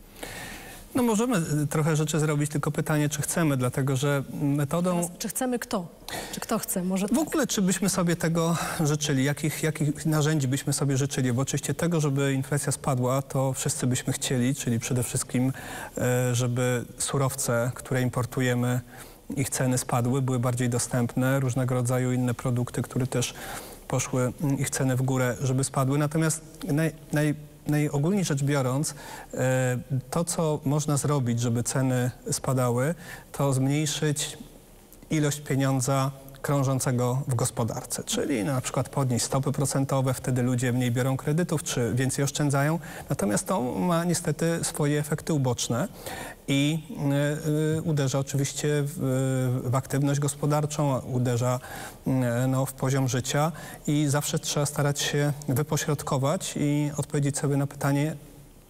No możemy trochę rzeczy zrobić, tylko pytanie, czy chcemy, dlatego że metodą... Teraz, czy chcemy kto? Czy kto chce? Może w ogóle, czy byśmy sobie tego życzyli? Jakich, jakich narzędzi byśmy sobie życzyli? Bo oczywiście tego, żeby inflacja spadła, to wszyscy byśmy chcieli, czyli przede wszystkim, żeby surowce, które importujemy, ich ceny spadły, były bardziej dostępne, różnego rodzaju inne produkty, które też poszły, ich ceny w górę, żeby spadły. Natomiast naj, naj, najogólniej rzecz biorąc, to, co można zrobić, żeby ceny spadały, to zmniejszyć ilość pieniądza krążącego w gospodarce, czyli na przykład podnieść stopy procentowe, wtedy ludzie mniej biorą kredytów, czy więcej oszczędzają. Natomiast to ma niestety swoje efekty uboczne i y, y, uderza oczywiście w, w aktywność gospodarczą, uderza y, no, w poziom życia i zawsze trzeba starać się wypośrodkować i odpowiedzieć sobie na pytanie,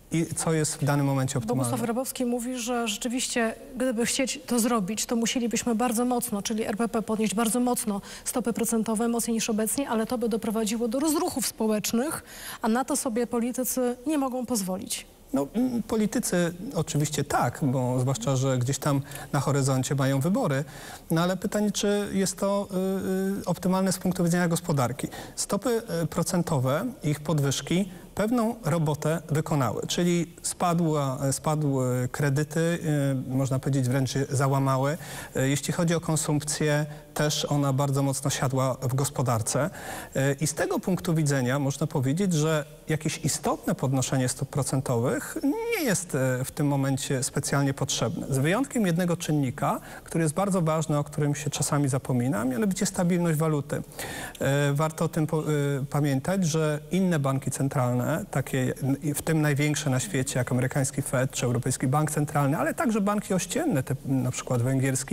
i co jest w danym momencie optymalne. Bogusław Grabowski mówi, że rzeczywiście, gdyby chcieć to zrobić, to musielibyśmy bardzo mocno, czyli R P P podnieść bardzo mocno stopy procentowe, mocniej niż obecnie, ale to by doprowadziło do rozruchów społecznych, a na to sobie politycy nie mogą pozwolić. No, politycy oczywiście tak, bo zwłaszcza, że gdzieś tam na horyzoncie mają wybory, no ale pytanie, czy jest to y, y, optymalne z punktu widzenia gospodarki. Stopy y, procentowe, ich podwyżki pewną robotę wykonały, czyli spadła, spadły kredyty, y, można powiedzieć wręcz załamały. Y, jeśli chodzi o konsumpcję, też ona bardzo mocno siadła w gospodarce y, i z tego punktu widzenia można powiedzieć, że jakieś istotne podnoszenie stóp procentowych nie jest y, w tym momencie specjalnie potrzebne. Z wyjątkiem jednego czynnika, który jest bardzo ważny, o którym się czasami zapomina, mianowicie stabilność waluty. Y, warto o tym po, y, pamiętać, że inne banki centralne, takie, w tym największe na świecie, jak amerykański Fed czy Europejski Bank Centralny, ale także banki ościenne, typ, na przykład węgierski,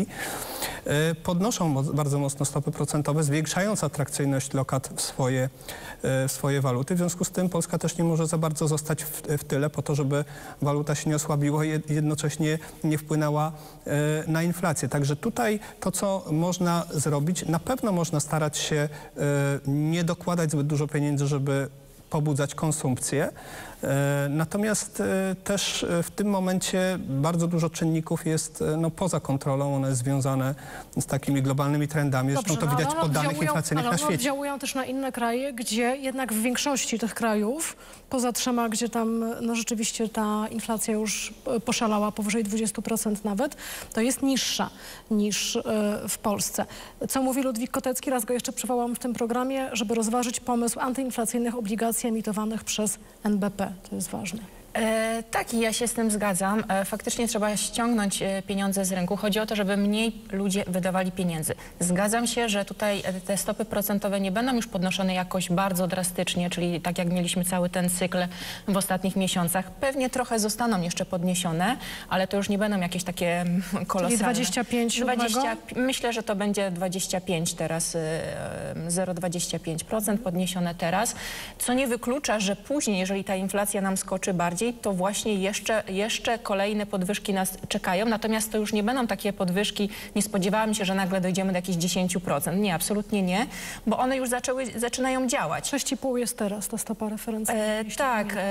podnoszą mo bardzo mocno stopy procentowe, zwiększając atrakcyjność lokat w swoje, w swoje waluty. W związku z tym Polska też nie może za bardzo zostać w, w tyle po to, żeby waluta się nie osłabiła i jednocześnie nie wpłynęła na inflację. Także tutaj to, co można zrobić, na pewno można starać się nie dokładać zbyt dużo pieniędzy, żeby pobudzać konsumpcję. Natomiast też w tym momencie bardzo dużo czynników jest no, poza kontrolą, one jest związane z takimi globalnymi trendami. Zresztą Dobrze, to widać no, po danych inflacyjnych ale na świecie. oddziałują też na inne kraje, gdzie jednak w większości tych krajów, poza trzema, gdzie tam no, rzeczywiście ta inflacja już poszalała powyżej dwudziestu procent nawet, to jest niższa niż y, w Polsce. Co mówi Ludwik Kotecki, raz go jeszcze przywołam w tym programie, żeby rozważyć pomysł antyinflacyjnych obligacji emitowanych przez N B P. To jest ważne. E, tak, i ja się z tym zgadzam. E, faktycznie trzeba ściągnąć e, pieniądze z rynku. Chodzi o to, żeby mniej ludzie wydawali pieniędzy. Zgadzam się, że tutaj e, te stopy procentowe nie będą już podnoszone jakoś bardzo drastycznie, czyli tak jak mieliśmy cały ten cykl w ostatnich miesiącach. Pewnie trochę zostaną jeszcze podniesione, ale to już nie będą jakieś takie kolosalne. Czyli dwadzieścia pięć dwadzieścia, myślę, że to będzie dwadzieścia pięć teraz, e, zero przecinek dwadzieścia pięć procent podniesione teraz, co nie wyklucza, że później, jeżeli ta inflacja nam skoczy bardziej, to właśnie jeszcze, jeszcze kolejne podwyżki nas czekają. Natomiast to już nie będą takie podwyżki, nie spodziewałam się, że nagle dojdziemy do jakichś dziesięć procent. Nie, absolutnie nie, bo one już zaczęły, zaczynają działać. sześć i pół jest teraz ta stopa referencyjna. E, tak, e,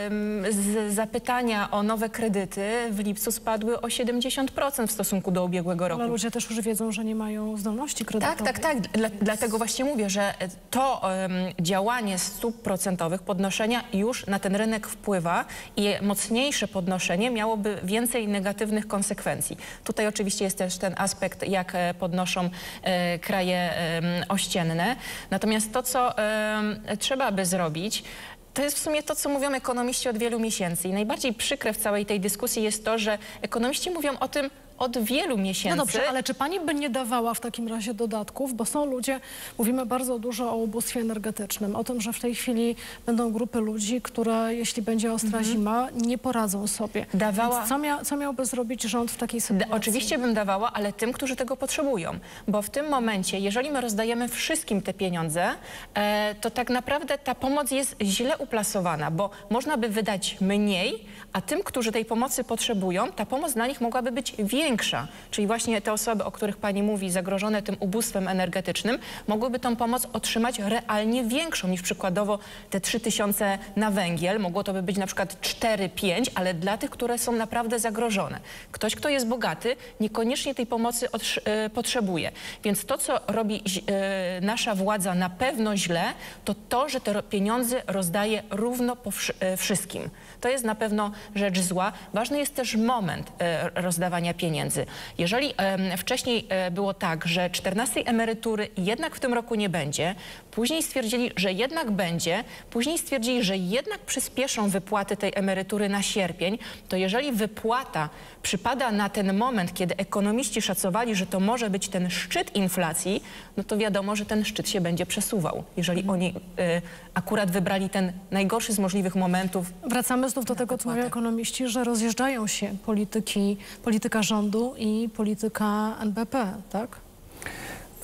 z zapytania o nowe kredyty w lipcu spadły o siedemdziesiąt procent w stosunku do ubiegłego roku. Ale ludzie też już wiedzą, że nie mają zdolności kredytowej. Tak, tak, tak. Dla, dlatego właśnie mówię, że to um, działanie stóp procentowych, podnoszenia już na ten rynek wpływa i mocniejsze podnoszenie miałoby więcej negatywnych konsekwencji. Tutaj oczywiście jest też ten aspekt, jak podnoszą e, kraje e, ościenne. Natomiast to, co e, trzeba by zrobić, to jest w sumie to, co mówią ekonomiści od wielu miesięcy. I najbardziej przykre w całej tej dyskusji jest to, że ekonomiści mówią o tym od wielu miesięcy. No dobrze, ale czy pani by nie dawała w takim razie dodatków? Bo są ludzie, mówimy bardzo dużo o ubóstwie energetycznym, o tym, że w tej chwili będą grupy ludzi, które jeśli będzie ostra mhm. zima, nie poradzą sobie. Dawała... Więc co, mia co miałby zrobić rząd w takiej sytuacji? Da, oczywiście bym dawała, ale tym, którzy tego potrzebują. Bo w tym momencie, jeżeli my rozdajemy wszystkim te pieniądze, e, to tak naprawdę ta pomoc jest źle uplasowana, bo można by wydać mniej, a tym, którzy tej pomocy potrzebują, ta pomoc dla nich mogłaby być większa. Większa, czyli właśnie te osoby, o których pani mówi, zagrożone tym ubóstwem energetycznym, mogłyby tą pomoc otrzymać realnie większą niż przykładowo te trzy tysiące na węgiel. Mogło to by być na przykład cztery, pięć, ale dla tych, które są naprawdę zagrożone. Ktoś, kto jest bogaty, niekoniecznie tej pomocy y, potrzebuje. Więc to, co robi y, nasza władza na pewno źle, to to, że te pieniądze rozdaje równo po y, wszystkim. To jest na pewno rzecz zła. Ważny jest też moment y, rozdawania pieniędzy. Jeżeli e, wcześniej e, było tak, że czternastej emerytury jednak w tym roku nie będzie, później stwierdzili, że jednak będzie, później stwierdzili, że jednak przyspieszą wypłaty tej emerytury na sierpień, to jeżeli wypłata przypada na ten moment, kiedy ekonomiści szacowali, że to może być ten szczyt inflacji, no to wiadomo, że ten szczyt się będzie przesuwał, jeżeli mhm. oni e, akurat wybrali ten najgorszy z możliwych momentów. Wracamy znów do tego, co mówią ekonomiści, że rozjeżdżają się polityki, polityka rządu i polityka N B P, tak?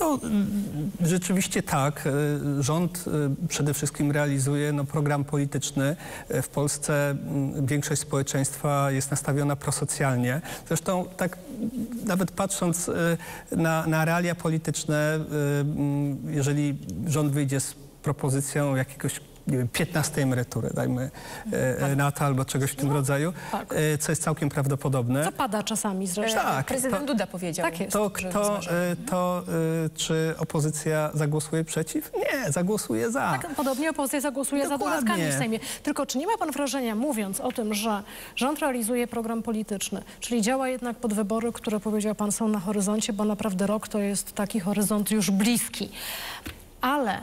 No, rzeczywiście tak. Rząd przede wszystkim realizuje no, program polityczny. W Polsce większość społeczeństwa jest nastawiona prosocjalnie. Zresztą tak nawet patrząc na, na realia polityczne, jeżeli rząd wyjdzie z propozycją jakiegoś nie wiem, piętnastej emerytury, dajmy e, na to albo czegoś w tym no, rodzaju, tak. e, co jest całkiem prawdopodobne. Co pada czasami zresztą. Tak, Prezydent to, Duda powiedział. Tak jest. To, to, e, to e, czy opozycja zagłosuje przeciw? Nie, zagłosuje za. Tak, podobnie opozycja zagłosuje Dokładnie. za dodatkami w Sejmie. Tylko czy nie ma pan wrażenia, mówiąc o tym, że rząd realizuje program polityczny, czyli działa jednak pod wybory, które powiedział pan są na horyzoncie, bo naprawdę rok to jest taki horyzont już bliski. Ale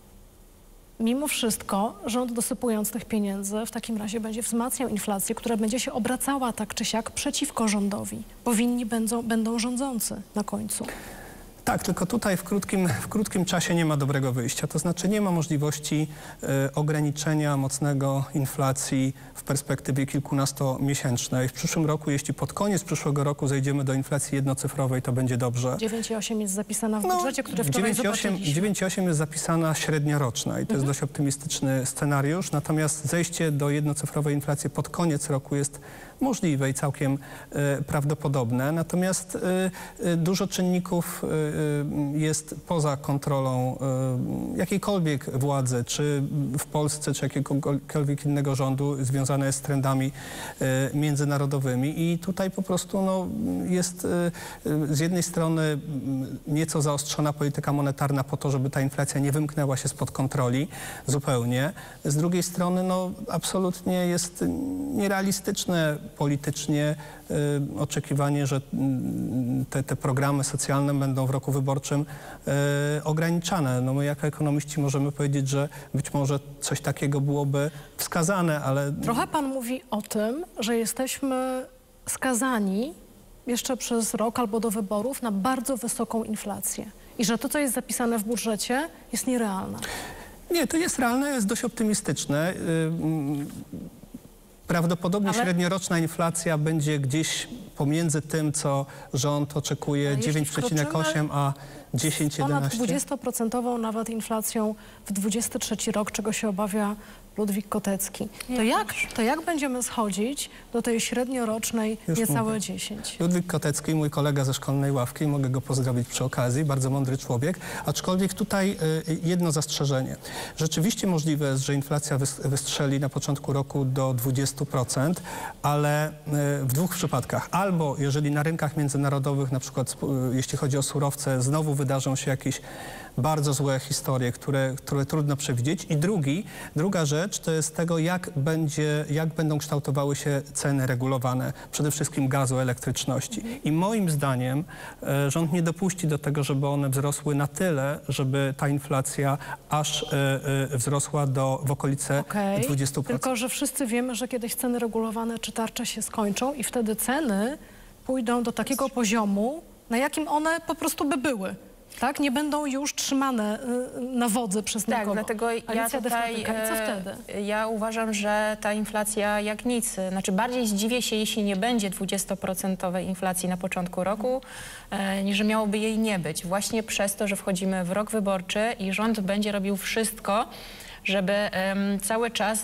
mimo wszystko rząd dosypując tych pieniędzy w takim razie będzie wzmacniał inflację, która będzie się obracała tak czy siak przeciwko rządowi. Powinni będą, będą rządzący na końcu. Tak, tylko tutaj w krótkim, w krótkim czasie nie ma dobrego wyjścia. To znaczy nie ma możliwości y, ograniczenia mocnego inflacji w perspektywie kilkunastomiesięcznej. W przyszłym roku, jeśli pod koniec przyszłego roku zejdziemy do inflacji jednocyfrowej, to będzie dobrze. dziewięć przecinek osiem jest zapisana w no, budżecie, który wczoraj zobaczyliśmy. dziewięć przecinek osiem jest zapisana średnioroczna i to mhm. jest dość optymistyczny scenariusz. Natomiast zejście do jednocyfrowej inflacji pod koniec roku jest możliwe i całkiem y, prawdopodobne. Natomiast y, y, dużo czynników y, jest poza kontrolą y, jakiejkolwiek władzy, czy w Polsce, czy jakiegokolwiek innego rządu, związane jest z trendami y, międzynarodowymi. I tutaj po prostu no, jest y, y, z jednej strony y, nieco zaostrzona polityka monetarna po to, żeby ta inflacja nie wymknęła się spod kontroli zupełnie. Z drugiej strony no, absolutnie jest nierealistyczne politycznie y, oczekiwanie, że y, te, te programy socjalne będą w roku wyborczym y, ograniczane. No my jako ekonomiści możemy powiedzieć, że być może coś takiego byłoby wskazane, ale... Trochę pan mówi o tym, że jesteśmy skazani jeszcze przez rok albo do wyborów na bardzo wysoką inflację i że to, co jest zapisane w budżecie, jest nierealne. Nie, to jest realne, jest dość optymistyczne. Y, Prawdopodobnie Ale... średnioroczna inflacja będzie gdzieś pomiędzy tym, co rząd oczekuje, dziewięć przecinek osiem, a dziesięć jedenaście. Ponad dwudziestoprocentową nawet inflacją w dwudziesty trzeci rok, czego się obawia Ludwik Kotecki. To jak, to jak będziemy schodzić do tej średniorocznej Już niecałe mówię. dziesięć? Ludwik Kotecki, mój kolega ze szkolnej ławki, mogę go pozdrowić przy okazji, bardzo mądry człowiek, aczkolwiek tutaj y, jedno zastrzeżenie. Rzeczywiście możliwe jest, że inflacja wystrzeli na początku roku do dwudziestu procent, ale y, w dwóch przypadkach. Albo jeżeli na rynkach międzynarodowych, na przykład y, jeśli chodzi o surowce, znowu wydarzą się jakieś bardzo złe historie, które, które trudno przewidzieć. I drugi, druga rzecz to jest tego, jak, będzie, jak będą kształtowały się ceny regulowane, przede wszystkim gazu, elektryczności. I moim zdaniem e, rząd nie dopuści do tego, żeby one wzrosły na tyle, żeby ta inflacja aż e, e, wzrosła do, w okolice okay. dwudziestu procent. Tylko że wszyscy wiemy, że kiedyś ceny regulowane czy tarcze się skończą i wtedy ceny pójdą do takiego poziomu, na jakim one po prostu by były. Tak? Nie będą już trzymane y, na wodzy przez tak, nikogo. Dlatego ja tutaj, co wtedy? Ja uważam, że ta inflacja jak nic. Znaczy bardziej zdziwię się, jeśli nie będzie dwudziestoprocentowej inflacji na początku roku, e, niż że miałoby jej nie być. Właśnie przez to, że wchodzimy w rok wyborczy i rząd będzie robił wszystko, żeby e, cały czas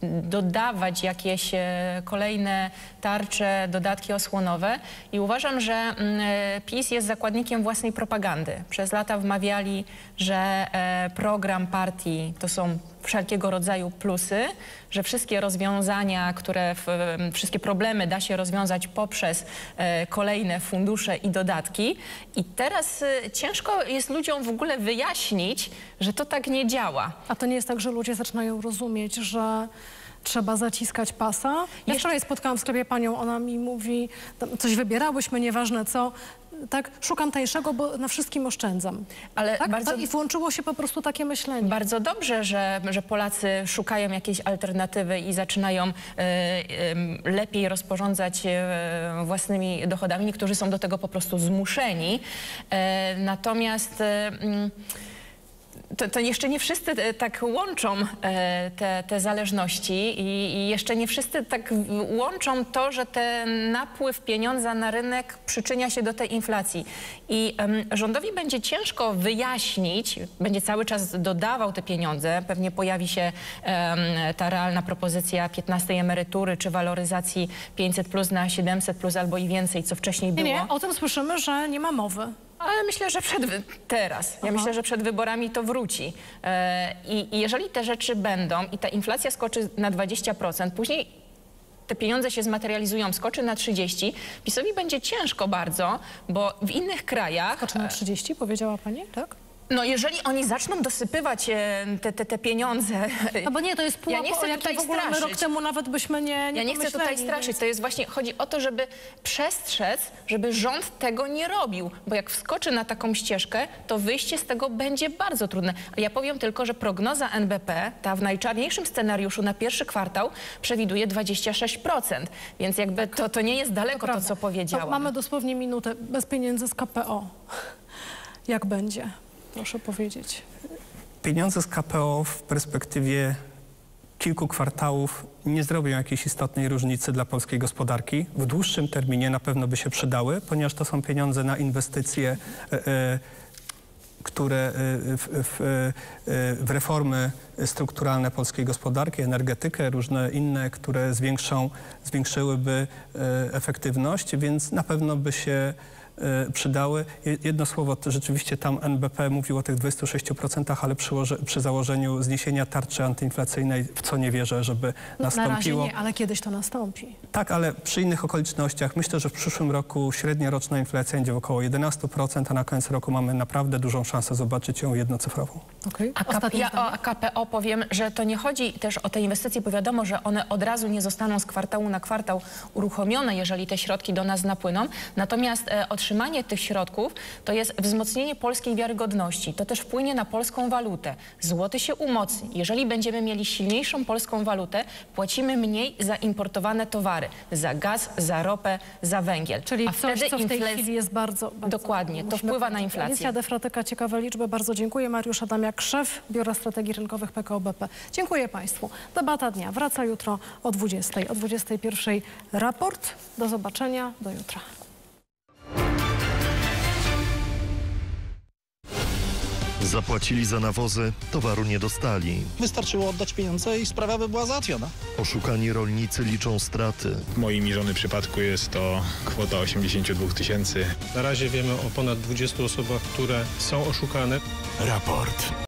dodawać jakieś kolejne tarcze, dodatki osłonowe i uważam, że PiS jest zakładnikiem własnej propagandy. Przez lata wmawiali, że program partii to są wszelkiego rodzaju plusy, że wszystkie rozwiązania, które, w, wszystkie problemy da się rozwiązać poprzez e, kolejne fundusze i dodatki. I teraz e, ciężko jest ludziom w ogóle wyjaśnić, że to tak nie działa. A to nie jest tak, że ludzie zaczynają rozumieć, że trzeba zaciskać pasa? Ja wczoraj spotkałam w sklepie panią, ona mi mówi, coś wybierałyśmy, nieważne co, tak, szukam tańszego, bo na wszystkim oszczędzam. Ale tak? bardzo, tak? I włączyło się po prostu takie myślenie. Bardzo dobrze, że, że Polacy szukają jakiejś alternatywy i zaczynają e, e, lepiej rozporządzać e, własnymi dochodami. Niektórzy są do tego po prostu zmuszeni. E, natomiast e, To, to jeszcze nie wszyscy tak łączą e, te, te zależności i, i jeszcze nie wszyscy tak łączą to, że ten napływ pieniądza na rynek przyczynia się do tej inflacji. I em, rządowi będzie ciężko wyjaśnić, będzie cały czas dodawał te pieniądze, pewnie pojawi się em, ta realna propozycja piętnastej emerytury czy waloryzacji pięćset plus na siedemset plus albo i więcej, co wcześniej było. Nie, nie, o tym słyszymy, że nie ma mowy. Ale myślę, że przed, teraz, ja Aha. myślę, że przed wyborami to wróci. E, i, I jeżeli te rzeczy będą i ta inflacja skoczy na dwadzieścia procent, później te pieniądze się zmaterializują, skoczy na trzydzieści procent, PiS-owi będzie ciężko bardzo, bo w innych krajach... Skoczy na trzydzieści, powiedziała pani, tak? No jeżeli oni zaczną dosypywać e, te, te, te pieniądze... No bo nie, to jest pułap, ja nie chcę o jakim tutaj w ogóle straszyć. rok temu nawet byśmy nie, nie Ja nie chcę tutaj straszyć, więc... to jest właśnie, chodzi o to, żeby przestrzec, żeby rząd tego nie robił, bo jak wskoczy na taką ścieżkę, to wyjście z tego będzie bardzo trudne. A ja powiem tylko, że prognoza N B P, ta w najczarniejszym scenariuszu na pierwszy kwartał przewiduje dwadzieścia sześć procent, więc jakby to, to nie jest daleko to, to co powiedziałam. To mamy dosłownie minutę bez pieniędzy z K P O. Jak będzie? Proszę powiedzieć. Pieniądze z K P O w perspektywie kilku kwartałów nie zrobią jakiejś istotnej różnicy dla polskiej gospodarki. W dłuższym terminie na pewno by się przydały, ponieważ to są pieniądze na inwestycje, e, e, które w, w, w reformy strukturalne polskiej gospodarki, energetykę, różne inne, które zwiększą, zwiększyłyby efektywność, więc na pewno by się przydały. Jedno słowo, to rzeczywiście tam N B P mówił o tych dwudziestu sześciu procentach, ale przy, przy założeniu zniesienia tarczy antyinflacyjnej, w co nie wierzę, żeby nastąpiło. Na razie nie, ale kiedyś to nastąpi. Tak, ale przy innych okolicznościach myślę, że w przyszłym roku średnia roczna inflacja będzie około jedenaście procent, a na koniec roku mamy naprawdę dużą szansę zobaczyć ją jednocyfrową. Okay. A K P, ja o K P O powiem, że to nie chodzi też o te inwestycje, bo wiadomo, że one od razu nie zostaną z kwartału na kwartał uruchomione, jeżeli te środki do nas napłyną. Natomiast e, otrzymanie tych środków to jest wzmocnienie polskiej wiarygodności. To też wpłynie na polską walutę. Złoty się umocni. Jeżeli będziemy mieli silniejszą polską walutę, płacimy mniej za importowane towary. Za gaz, za ropę, za węgiel. Czyli A coś, wtedy co w tej inflac... chwili jest bardzo... bardzo Dokładnie. To wpływa na inflację. Alicja Defratyka, ciekawe liczby. Bardzo dziękuję. Mariusz Adamiak, szef Biura Strategii Rynkowych P K O B P. Dziękuję Państwu. Debata dnia wraca jutro o dwudziestej. O dwudziestej pierwszej raport. Do zobaczenia. Do jutra. Zapłacili za nawozy, towaru nie dostali. Wystarczyło oddać pieniądze i sprawa by była załatwiona. Oszukani rolnicy liczą straty. W moim i żony przypadku jest to kwota osiemdziesiąt dwa tysięcy. Na razie wiemy o ponad dwudziestu osobach, które są oszukane. Raport.